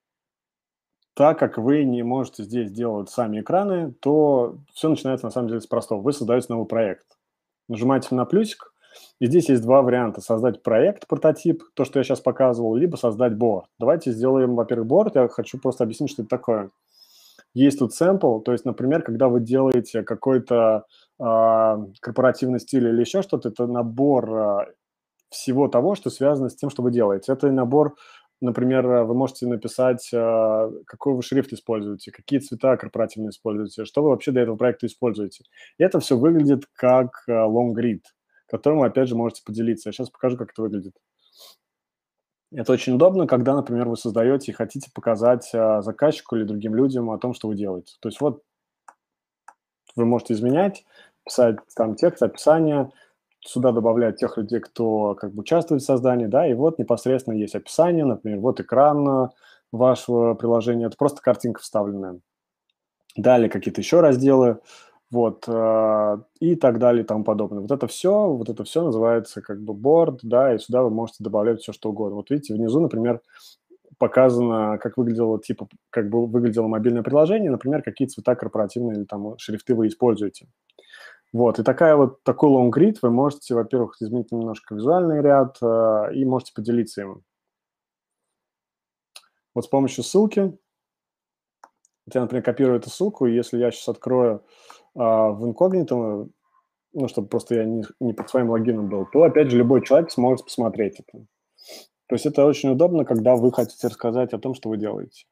так как вы не можете здесь делать сами экраны, то все начинается на самом деле с простого. Вы создаете новый проект. Нажимаете на плюсик, и здесь есть два варианта. Создать проект, прототип, то, что я сейчас показывал, либо создать борд. Давайте сделаем, во-первых, борд. Я хочу просто объяснить, что это такое. Есть тут sample, то есть, например, когда вы делаете какой-то э, корпоративный стиль или еще что-то, это набор э, всего того, что связано с тем, что вы делаете. Это набор, например, вы можете написать, э, какой вы шрифт используете, какие цвета корпоративные используете, что вы вообще для этого проекта используете. И это все выглядит как э, long read, которым вы, опять же, можете поделиться. Я сейчас покажу, как это выглядит. Это очень удобно, когда, например, вы создаете и хотите показать э, заказчику или другим людям о том, что вы делаете. То есть вот вы можете изменять, писать там текст, описание, сюда добавлять тех людей, кто как бы участвует в создании, да, и вот непосредственно есть описание, например, вот экран вашего приложения, это просто картинка вставленная. Далее какие-то еще разделы, вот, э, и так далее и тому подобное. Вот это все, вот это все называется как бы board, да, и сюда вы можете добавлять все, что угодно. Вот видите, внизу, например, показано, как выглядело, типа, как бы выглядело мобильное приложение, например, какие цвета корпоративные или там шрифты вы используете. Вот, и такая вот, такой long read вы можете, во-первых, изменить немножко визуальный ряд э, и можете поделиться им. Вот с помощью ссылки, вот я, например, копирую эту ссылку, и если я сейчас открою э, в инкогнито, ну, чтобы просто я не, не под своим логином был, то, опять же, любой человек сможет посмотреть это. То есть это очень удобно, когда вы хотите рассказать о том, что вы делаете.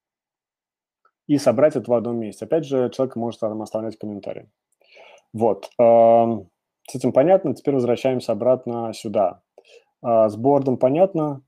И собрать это в одном месте. Опять же, человек может там оставлять комментарии. Вот. С этим понятно. Теперь возвращаемся обратно сюда. С бордом понятно.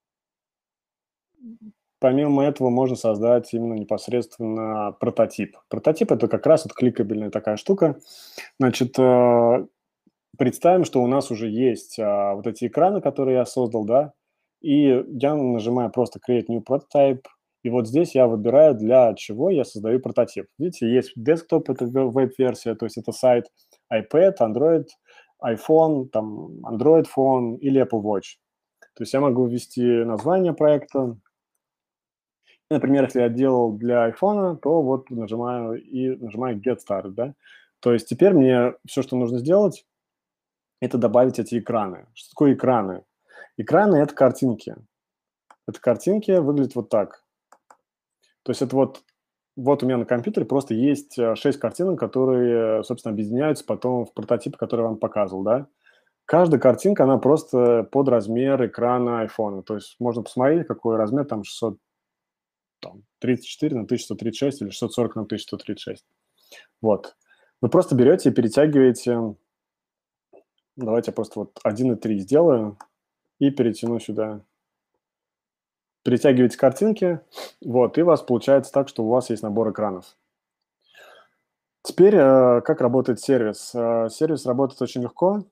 Помимо этого можно создать именно непосредственно прототип. Прототип – это как раз вот кликабельная такая штука. Значит, представим, что у нас уже есть вот эти экраны, которые я создал, да, и я нажимаю просто Create New Prototype, и вот здесь я выбираю, для чего я создаю прототип. Видите, есть desktop, это веб-версия, то есть это сайт, iPad, Android, iPhone, там, Android Phone или Apple Watch. То есть я могу ввести название проекта. Например, если я делал для iPhone, то вот нажимаю и нажимаю Get Started, да. То есть теперь мне все, что нужно сделать, это добавить эти экраны. Что такое экраны? Экраны – это картинки. Это картинки выглядят вот так. То есть это вот вот у меня на компьютере просто есть шесть картинок, которые, собственно, объединяются потом в прототип, который я вам показывал, да. Каждая картинка, она просто под размер экрана айфона. То есть можно посмотреть, какой размер, там шестьсот тридцать четыре на тысяча сто тридцать шесть или шестьсот сорок на тысяча сто тридцать шесть. Вот. Вы просто берете и перетягиваете, давайте я просто вот один и три сделаю и перетяну сюда. Перетягиваете картинки, вот, и у вас получается так, что у вас есть набор экранов. Теперь, э, как работает сервис? Э, сервис работает очень легко.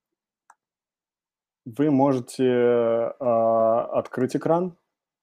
Вы можете э, открыть экран,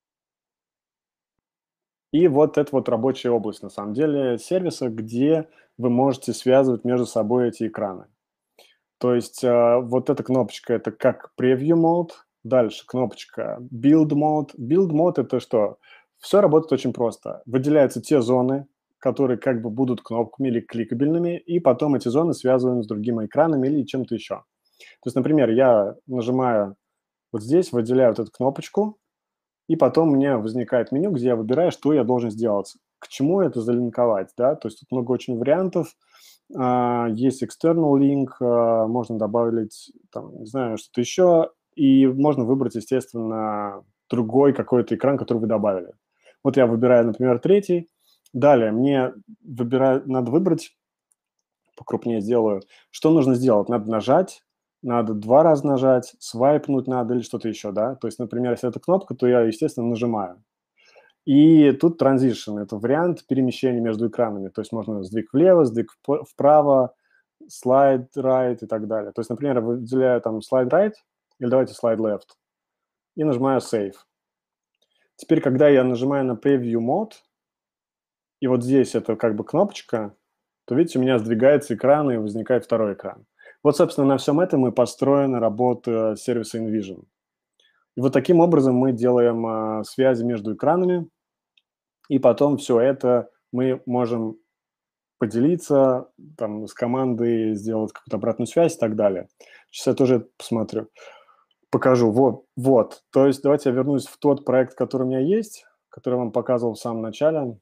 и вот это вот рабочая область, на самом деле, сервиса, где вы можете связывать между собой эти экраны. То есть э, вот эта кнопочка – это как Preview Mode, дальше кнопочка Build Mode. Build Mode – это что? Все работает очень просто. Выделяются те зоны, которые как бы будут кнопками или кликабельными, и потом эти зоны связываем с другими экранами или чем-то еще. То есть, например, я нажимаю вот здесь, выделяю вот эту кнопочку, и потом у меня возникает меню, где я выбираю, что я должен сделать, к чему это залинковать, да, то есть тут много очень вариантов. А, есть external link, а, можно добавить, там, не знаю, что-то еще, и можно выбрать, естественно, другой какой-то экран, который вы добавили. Вот я выбираю, например, третий. Далее мне выбираю, надо выбрать, покрупнее сделаю, что нужно сделать. Надо нажать, надо два раза нажать, свайпнуть надо или что-то еще, да. То есть, например, если это кнопка, то я, естественно, нажимаю. И тут transition – это вариант перемещения между экранами. То есть можно сдвиг влево, сдвиг вправо, slide right и так далее. То есть, например, я выделяю там slide right или давайте slide left и нажимаю save. Теперь, когда я нажимаю на preview mode, и вот здесь это как бы кнопочка, то, видите, у меня сдвигается экран и возникает второй экран. Вот, собственно, на всем этом и построена работа сервиса InVision. И вот таким образом мы делаем а, связи между экранами, и потом все это мы можем поделиться там, с командой, сделать какую-то обратную связь и так далее. Сейчас я тоже это посмотрю, покажу. Вот, вот. То есть давайте я вернусь в тот проект, который у меня есть, который я вам показывал в самом начале.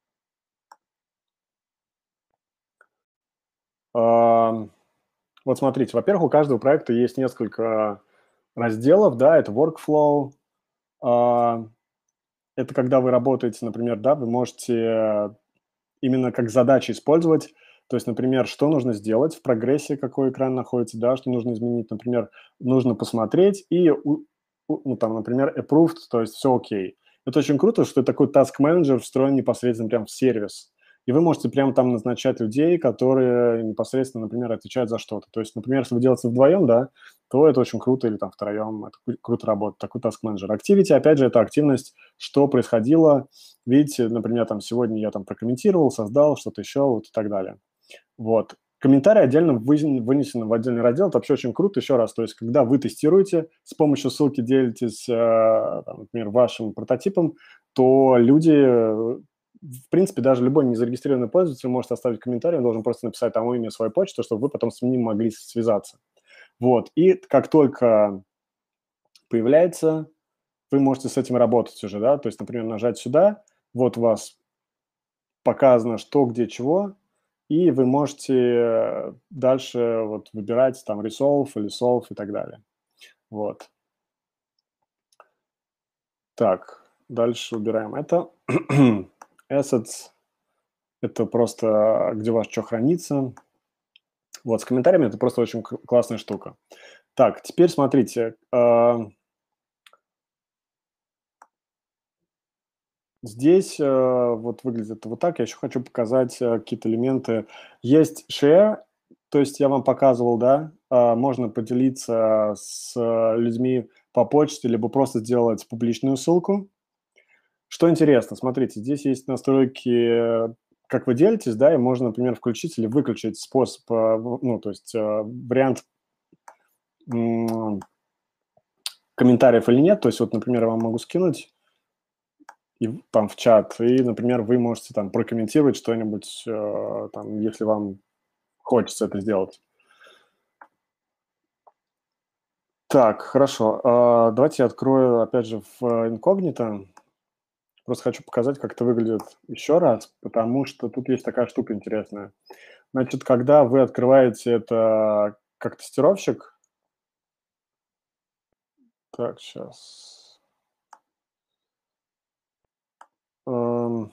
А, вот смотрите, во-первых, у каждого проекта есть несколько разделов, да, это workflow, а, это когда вы работаете, например, да, вы можете именно как задачи использовать. То есть, например, что нужно сделать в прогрессе, какой экран находится, да, что нужно изменить. Например, нужно посмотреть и, у- у- ну, там, например, approved, то есть все окей. Это очень круто, что такой task manager встроен непосредственно прямо в сервис. И вы можете прямо там назначать людей, которые непосредственно, например, отвечают за что-то. То есть, например, если вы делаете вдвоем, да, то это очень круто, или там втроем, это кру- круто работает, такой task manager. Activity, опять же, это активность, что происходило. Видите, например, там сегодня я там прокомментировал, создал что-то еще, вот и так далее. Вот. Комментарии отдельно вынесены в отдельный раздел. Это вообще очень круто. Еще раз, то есть когда вы тестируете, с помощью ссылки делитесь, э, там, например, вашим прототипом, то люди, э, в принципе, даже любой незарегистрированный пользователь может оставить комментарий, он должен просто написать тому имя свою почту, чтобы вы потом с ним могли связаться. Вот. И как только появляется, вы можете с этим работать уже, да, то есть, например, нажать сюда, вот у вас показано, что, где, чего, и вы можете э, дальше вот выбирать там resolve или solve и так далее. Вот. Так, дальше убираем это. Assets – это просто где у вас что хранится. Вот, с комментариями это просто очень классная штука. Так, теперь смотрите. Э, здесь э, вот выглядит это вот так. Я еще хочу показать э, какие-то элементы. Есть share, то есть я вам показывал, да, э, можно поделиться с э, людьми по почте, либо просто сделать публичную ссылку. Что интересно, смотрите, здесь есть настройки, э, как вы делитесь, да, и можно, например, включить или выключить способ, э, в- ну, то есть э, вариант м, комментариев или нет. То есть вот, например, я вам могу скинуть и в- там в чат, и, например, вы можете там прокомментировать что-нибудь, э, там, если вам хочется это сделать. Так, хорошо. А, давайте я открою, опять же, в инкогнито. Просто хочу показать, как это выглядит еще раз, потому что тут есть такая штука интересная. Значит, когда вы открываете это как тестировщик. Так, сейчас. Эм.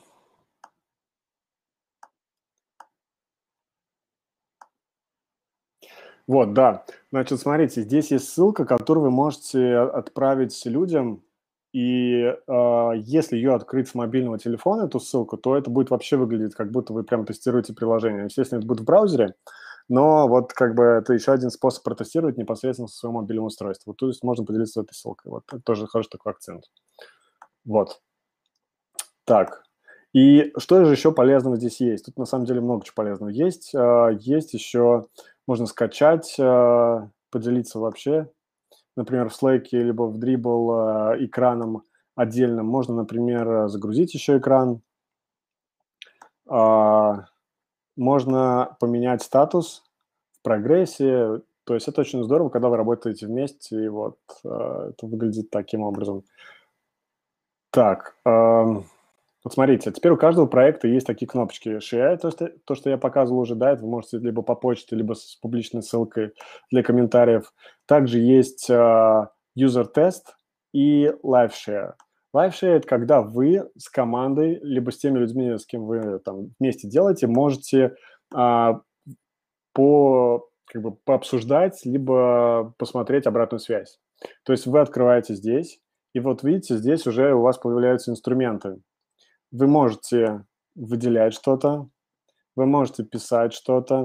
Вот, да. Значит, смотрите, здесь есть ссылка, которую вы можете отправить людям, и, а, если ее открыть с мобильного телефона, эту ссылку, то это будет вообще выглядеть, как будто вы прям тестируете приложение. Естественно, это будет в браузере, но вот как бы это еще один способ протестировать непосредственно со своего мобильного устройства. Вот, то есть можно поделиться этой ссылкой. Вот это тоже хороший такой акцент. Вот. Так. И что же еще полезного здесь есть? Тут на самом деле много чего полезного есть. А, есть еще, можно скачать, а, поделиться вообще, например, в Slack либо в Dribbble а, экраном отдельным. Можно, например, загрузить еще экран. А, можно поменять статус в прогрессе. То есть это очень здорово, когда вы работаете вместе, и вот а, это выглядит таким образом. Так, ам, вот смотрите, теперь у каждого проекта есть такие кнопочки Share, то, что, то, что я показывал уже, да, это вы можете либо по почте, либо с публичной ссылкой для комментариев. Также есть а, User Test и Live Share. Live Share – это когда вы с командой, либо с теми людьми, с кем вы там вместе делаете, можете а, по, как бы, пообсуждать, либо посмотреть обратную связь. То есть вы открываете здесь, и вот видите, здесь уже у вас появляются инструменты. Вы можете выделять что-то, вы можете писать что-то,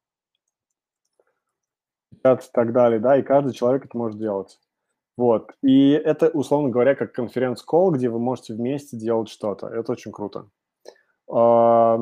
и так далее, да, и каждый человек это может делать. Вот. И это, условно говоря, как конференц-колл, где вы можете вместе делать что-то. Это очень круто. А,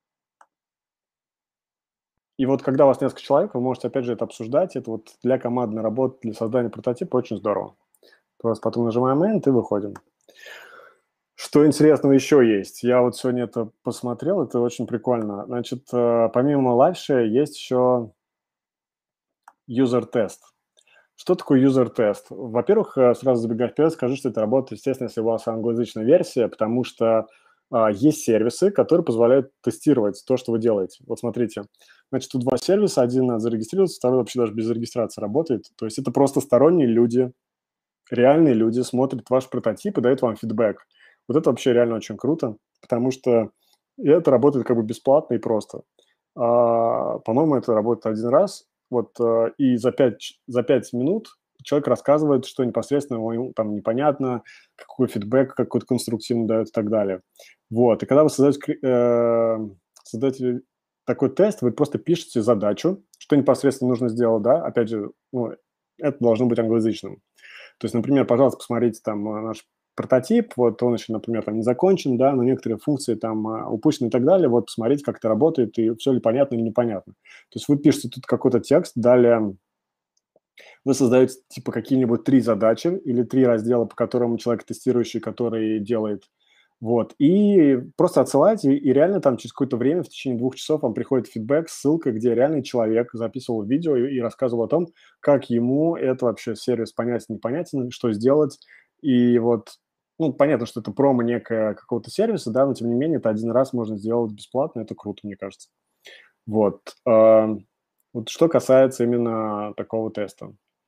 И вот когда у вас несколько человек, вы можете, опять же, это обсуждать. Это вот для командной работы, для создания прототипа очень здорово. Просто потом нажимаем End и выходим. Что интересного еще есть? Я вот сегодня это посмотрел, это очень прикольно. Значит, э, помимо LiveShare есть еще user-тест. Что такое user-тест? Во-первых, э, сразу забегая вперед, скажу, что это работает, естественно, если у вас англоязычная версия, потому что а, есть сервисы, которые позволяют тестировать то, что вы делаете. Вот смотрите, значит, тут два сервиса, один надо зарегистрироваться, второй вообще даже без регистрации работает. То есть это просто сторонние люди, реальные люди смотрят ваш прототип и дают вам фидбэк. Вот это вообще реально очень круто, потому что это работает как бы бесплатно и просто. А, по-моему, это работает один раз, вот, э, и за пять, за пять минут человек рассказывает, что непосредственно ему там непонятно, какой фидбэк какой-то конструктивный дает и так далее. Вот, и когда вы создаете, э, создаете такой тест, вы просто пишете задачу, что непосредственно нужно сделать, да, опять же, ну, это должно быть англоязычным. То есть, например, пожалуйста, посмотрите там э, наш прототип, вот он еще, например, там не закончен, да, но некоторые функции там а, упущены и так далее, вот посмотрите, как это работает, и все ли понятно или непонятно. То есть вы пишете тут какой-то текст, далее вы создаете типа какие-нибудь три задачи или три раздела, по которым человек тестирующий, который делает, вот, и просто отсылаете, и реально там через какое-то время, в течение двух часов вам приходит фидбэк, ссылка, где реальный человек записывал видео и, и рассказывал о том, как ему это вообще сервис понятен, непонятен, что сделать, и вот, ну, понятно, что это промо некое какого-то сервиса, да, но тем не менее это один раз можно сделать бесплатно, это круто, мне кажется. Вот. а, Вот что касается именно такого теста.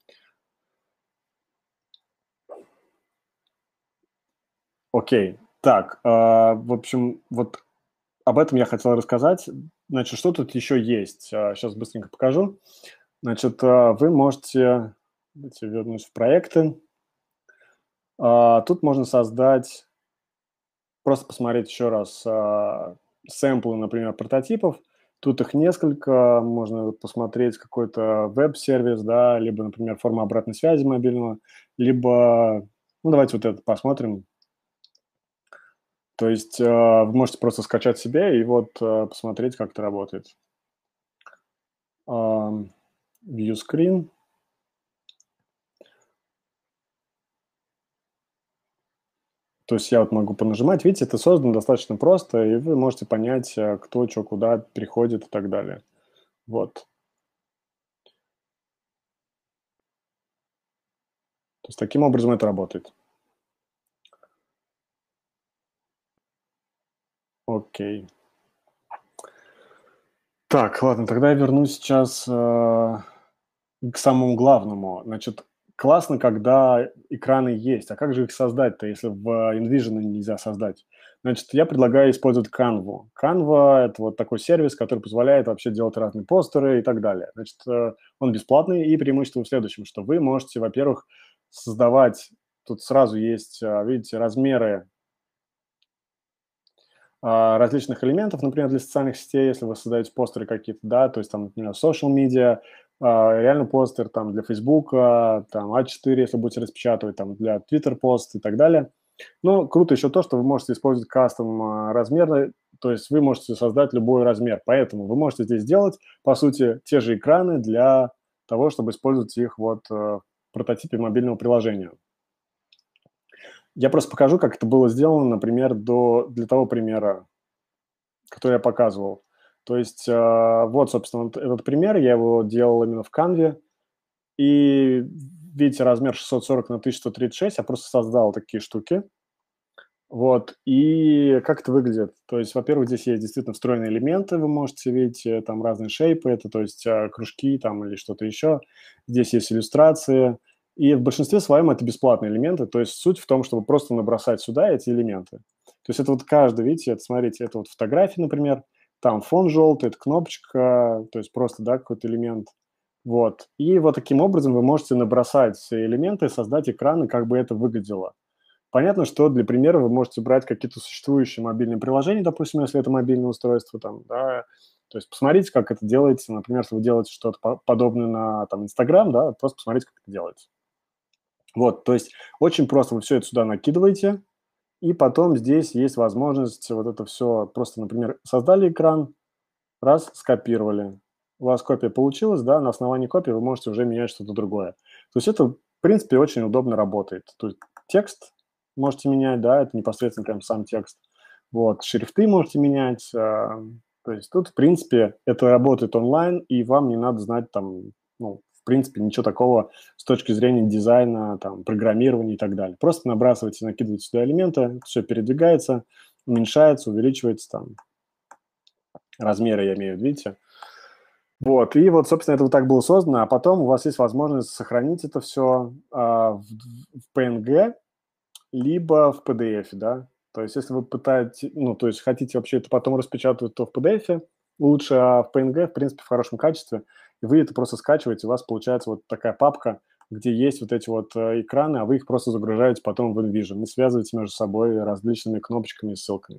Окей. Так, а, в общем, вот об этом я хотел рассказать. Значит, что тут еще есть? Сейчас быстренько покажу. Значит, а, вы можете, давайте вернусь в проекты. А, Тут можно создать, просто посмотреть еще раз а, сэмплы, например, прототипов. Тут их несколько. Можно посмотреть какой-то веб-сервис, да, либо, например, форма обратной связи мобильного, либо, ну, давайте вот это посмотрим. То есть э, вы можете просто скачать себе и вот э, посмотреть, как это работает. Ам, View screen. То есть я вот могу понажимать. Видите, это создано достаточно просто, и вы можете понять, э, кто что куда переходит и так далее. Вот. То есть таким образом это работает. Окей. Так, ладно, тогда я вернусь сейчас, а, к самому главному. Значит, классно, когда экраны есть. А как же их создать-то, если в InVision нельзя создать? Значит, я предлагаю использовать Canva. Canva — это вот такой сервис, который позволяет вообще делать разные постеры и так далее. Значит, э, он бесплатный, и преимущество в следующем, что вы можете, во-первых, создавать. Тут сразу есть, а, видите, размеры а, различных элементов, например, для социальных сетей, если вы создаете постеры какие-то, да, то есть там, например, social media, а, реально постер там для Facebook, а, там а четыре, если будете распечатывать, там для Twitter пост и так далее. Но круто еще то, что вы можете использовать кастом а, размеры, то есть вы можете создать любой размер, поэтому вы можете здесь сделать, по сути, те же экраны для того, чтобы использовать их вот э, в прототипе мобильного приложения. Я просто покажу, как это было сделано, например, до, для того примера, который я показывал. То есть, а, вот, собственно, вот этот пример, я его делал именно в Canva, и видите, размер шестьсот сорок на тысяча сто тридцать шесть, я просто создал такие штуки. Вот, и как это выглядит? То есть, во-первых, здесь есть действительно встроенные элементы, вы можете видеть, э, там разные шейпы, это, то есть, а, кружки там или что-то еще. Здесь есть иллюстрации, и в большинстве своем это бесплатные элементы, то есть суть в том, чтобы просто набросать сюда эти элементы. То есть это вот каждый, видите, это, смотрите, это вот фотография, например, там фон желтый, это кнопочка, то есть просто, да, какой-то элемент. Вот, и вот таким образом вы можете набросать все элементы, создать экраны, как бы это выглядело. Понятно, что для примера вы можете брать какие-то существующие мобильные приложения, допустим, если это мобильное устройство, там, да, то есть посмотрите, как это делается. Например, если вы делаете что-то по- подобное на там, Инстаграм, да, просто посмотрите, как это делается. Вот, то есть очень просто вы все это сюда накидываете, и потом здесь есть возможность вот это все просто, например, создали экран, раз, скопировали. У вас копия получилась, да, на основании копии вы можете уже менять что-то другое. То есть это, в принципе, очень удобно работает. То есть текст можете менять, да, это непосредственно прям сам текст. Вот, шрифты можете менять. а, То есть тут, в принципе, это работает онлайн, и вам не надо знать там, ну, в принципе, ничего такого с точки зрения дизайна, там, программирования и так далее. Просто набрасываете, накидываете сюда элементы, все передвигается, уменьшается, увеличивается там, размеры, я имею в виду, видите. Вот, и вот, собственно, это вот так было создано, а потом у вас есть возможность сохранить это все а, в, в пи эн джи, либо в пи ди эф, да. То есть если вы пытаетесь, ну, то есть хотите вообще это потом распечатывать, то в пи ди эф лучше, а в пи эн джи, в принципе, в хорошем качестве. И вы это просто скачиваете, у вас получается вот такая папка, где есть вот эти вот э, экраны, а вы их просто загружаете потом в InVision и связываете между собой различными кнопочками и ссылками.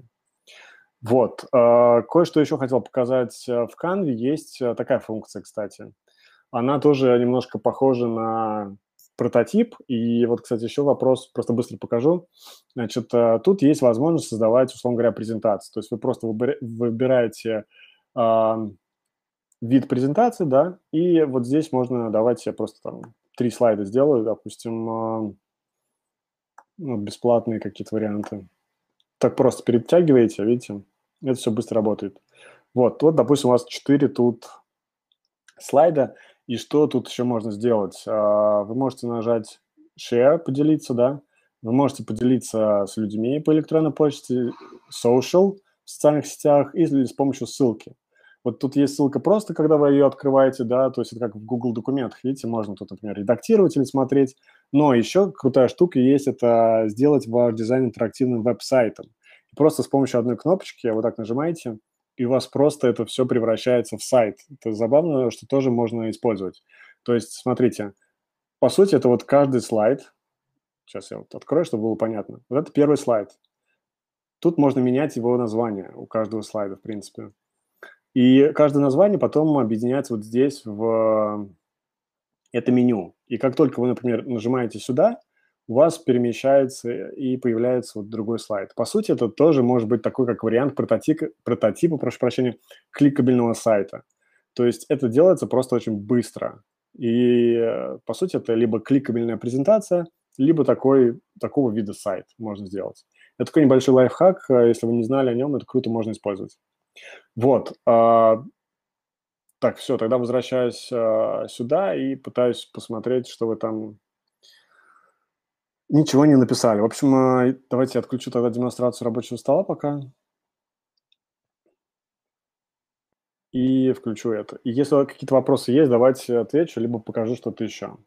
Вот. а, Кое-что еще хотел показать. э, В Canva есть э, такая функция, кстати. Она тоже немножко похожа на прототип. И вот, кстати, еще вопрос, просто быстро покажу. Значит, э, тут есть возможность создавать, условно говоря, презентации. То есть вы просто выбира- выбираете а, вид презентации, да, и вот здесь можно, давайте я просто там три слайда сделаю, допустим, а, ну, бесплатные какие-то варианты. Так просто перетягиваете, видите, это все быстро работает. Вот, вот, допустим, у вас четыре тут слайда, и что тут еще можно сделать? А, Вы можете нажать Share, поделиться, да, вы можете поделиться с людьми по электронной почте, social в социальных сетях или с помощью ссылки. Вот тут есть ссылка просто, когда вы ее открываете, да, то есть это как в Google документах, видите, можно тут, например, редактировать или смотреть. Но еще крутая штука есть, это сделать ваш дизайн интерактивным веб-сайтом. Просто с помощью одной кнопочки, вот так нажимаете, и у вас просто это все превращается в сайт. Это забавно, что тоже можно использовать. То есть, смотрите, по сути, это вот каждый слайд. Сейчас я вот открою, чтобы было понятно. Вот это первый слайд. Тут можно менять его название у каждого слайда, в принципе. И каждое название потом объединяется вот здесь в это меню. И как только вы, например, нажимаете сюда, у вас перемещается и появляется вот другой слайд. По сути, это тоже может быть такой, как вариант прототипа, прототипа, прошу прощения, кликабельного сайта. То есть это делается просто очень быстро. И, э, по сути, это либо кликабельная презентация, либо такой, такого вида сайт можно сделать. Это такой небольшой лайфхак. э, Если вы не знали о нем, это круто можно использовать. Вот. а, Так, все, тогда возвращаюсь, а, сюда и пытаюсь посмотреть, что вы там ничего не написали. В общем, а, давайте я отключу тогда демонстрацию рабочего стола пока. и включу это. И если какие-то вопросы есть, давайте отвечу, либо покажу что-то еще.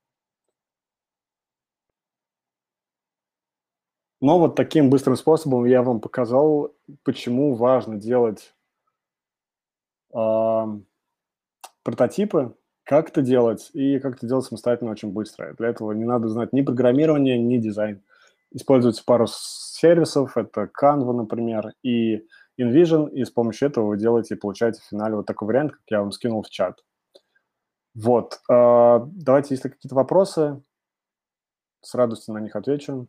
Но вот таким быстрым способом я вам показал, почему важно делать а, прототипы, как это делать и как это делать самостоятельно очень быстро. Для этого не надо знать ни программирование, ни дизайн. Используется пару сервисов, это Canva, например, и InVision, и с помощью этого вы делаете и получаете в финале вот такой вариант, как я вам скинул в чат. Вот. а, Давайте, если какие-то вопросы, с радостью на них отвечу.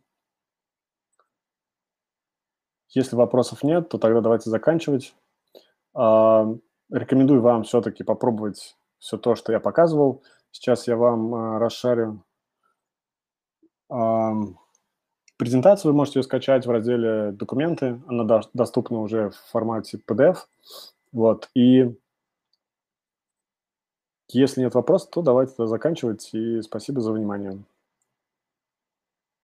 Если вопросов нет, то тогда давайте заканчивать. А, Рекомендую вам все-таки попробовать все то, что я показывал. Сейчас я вам а, расшарю ам, презентацию. Вы можете ее скачать в разделе «Документы». Она до- доступна уже в формате пи ди эф. Вот. И если нет вопросов, то давайте тогда заканчивать. И спасибо за внимание.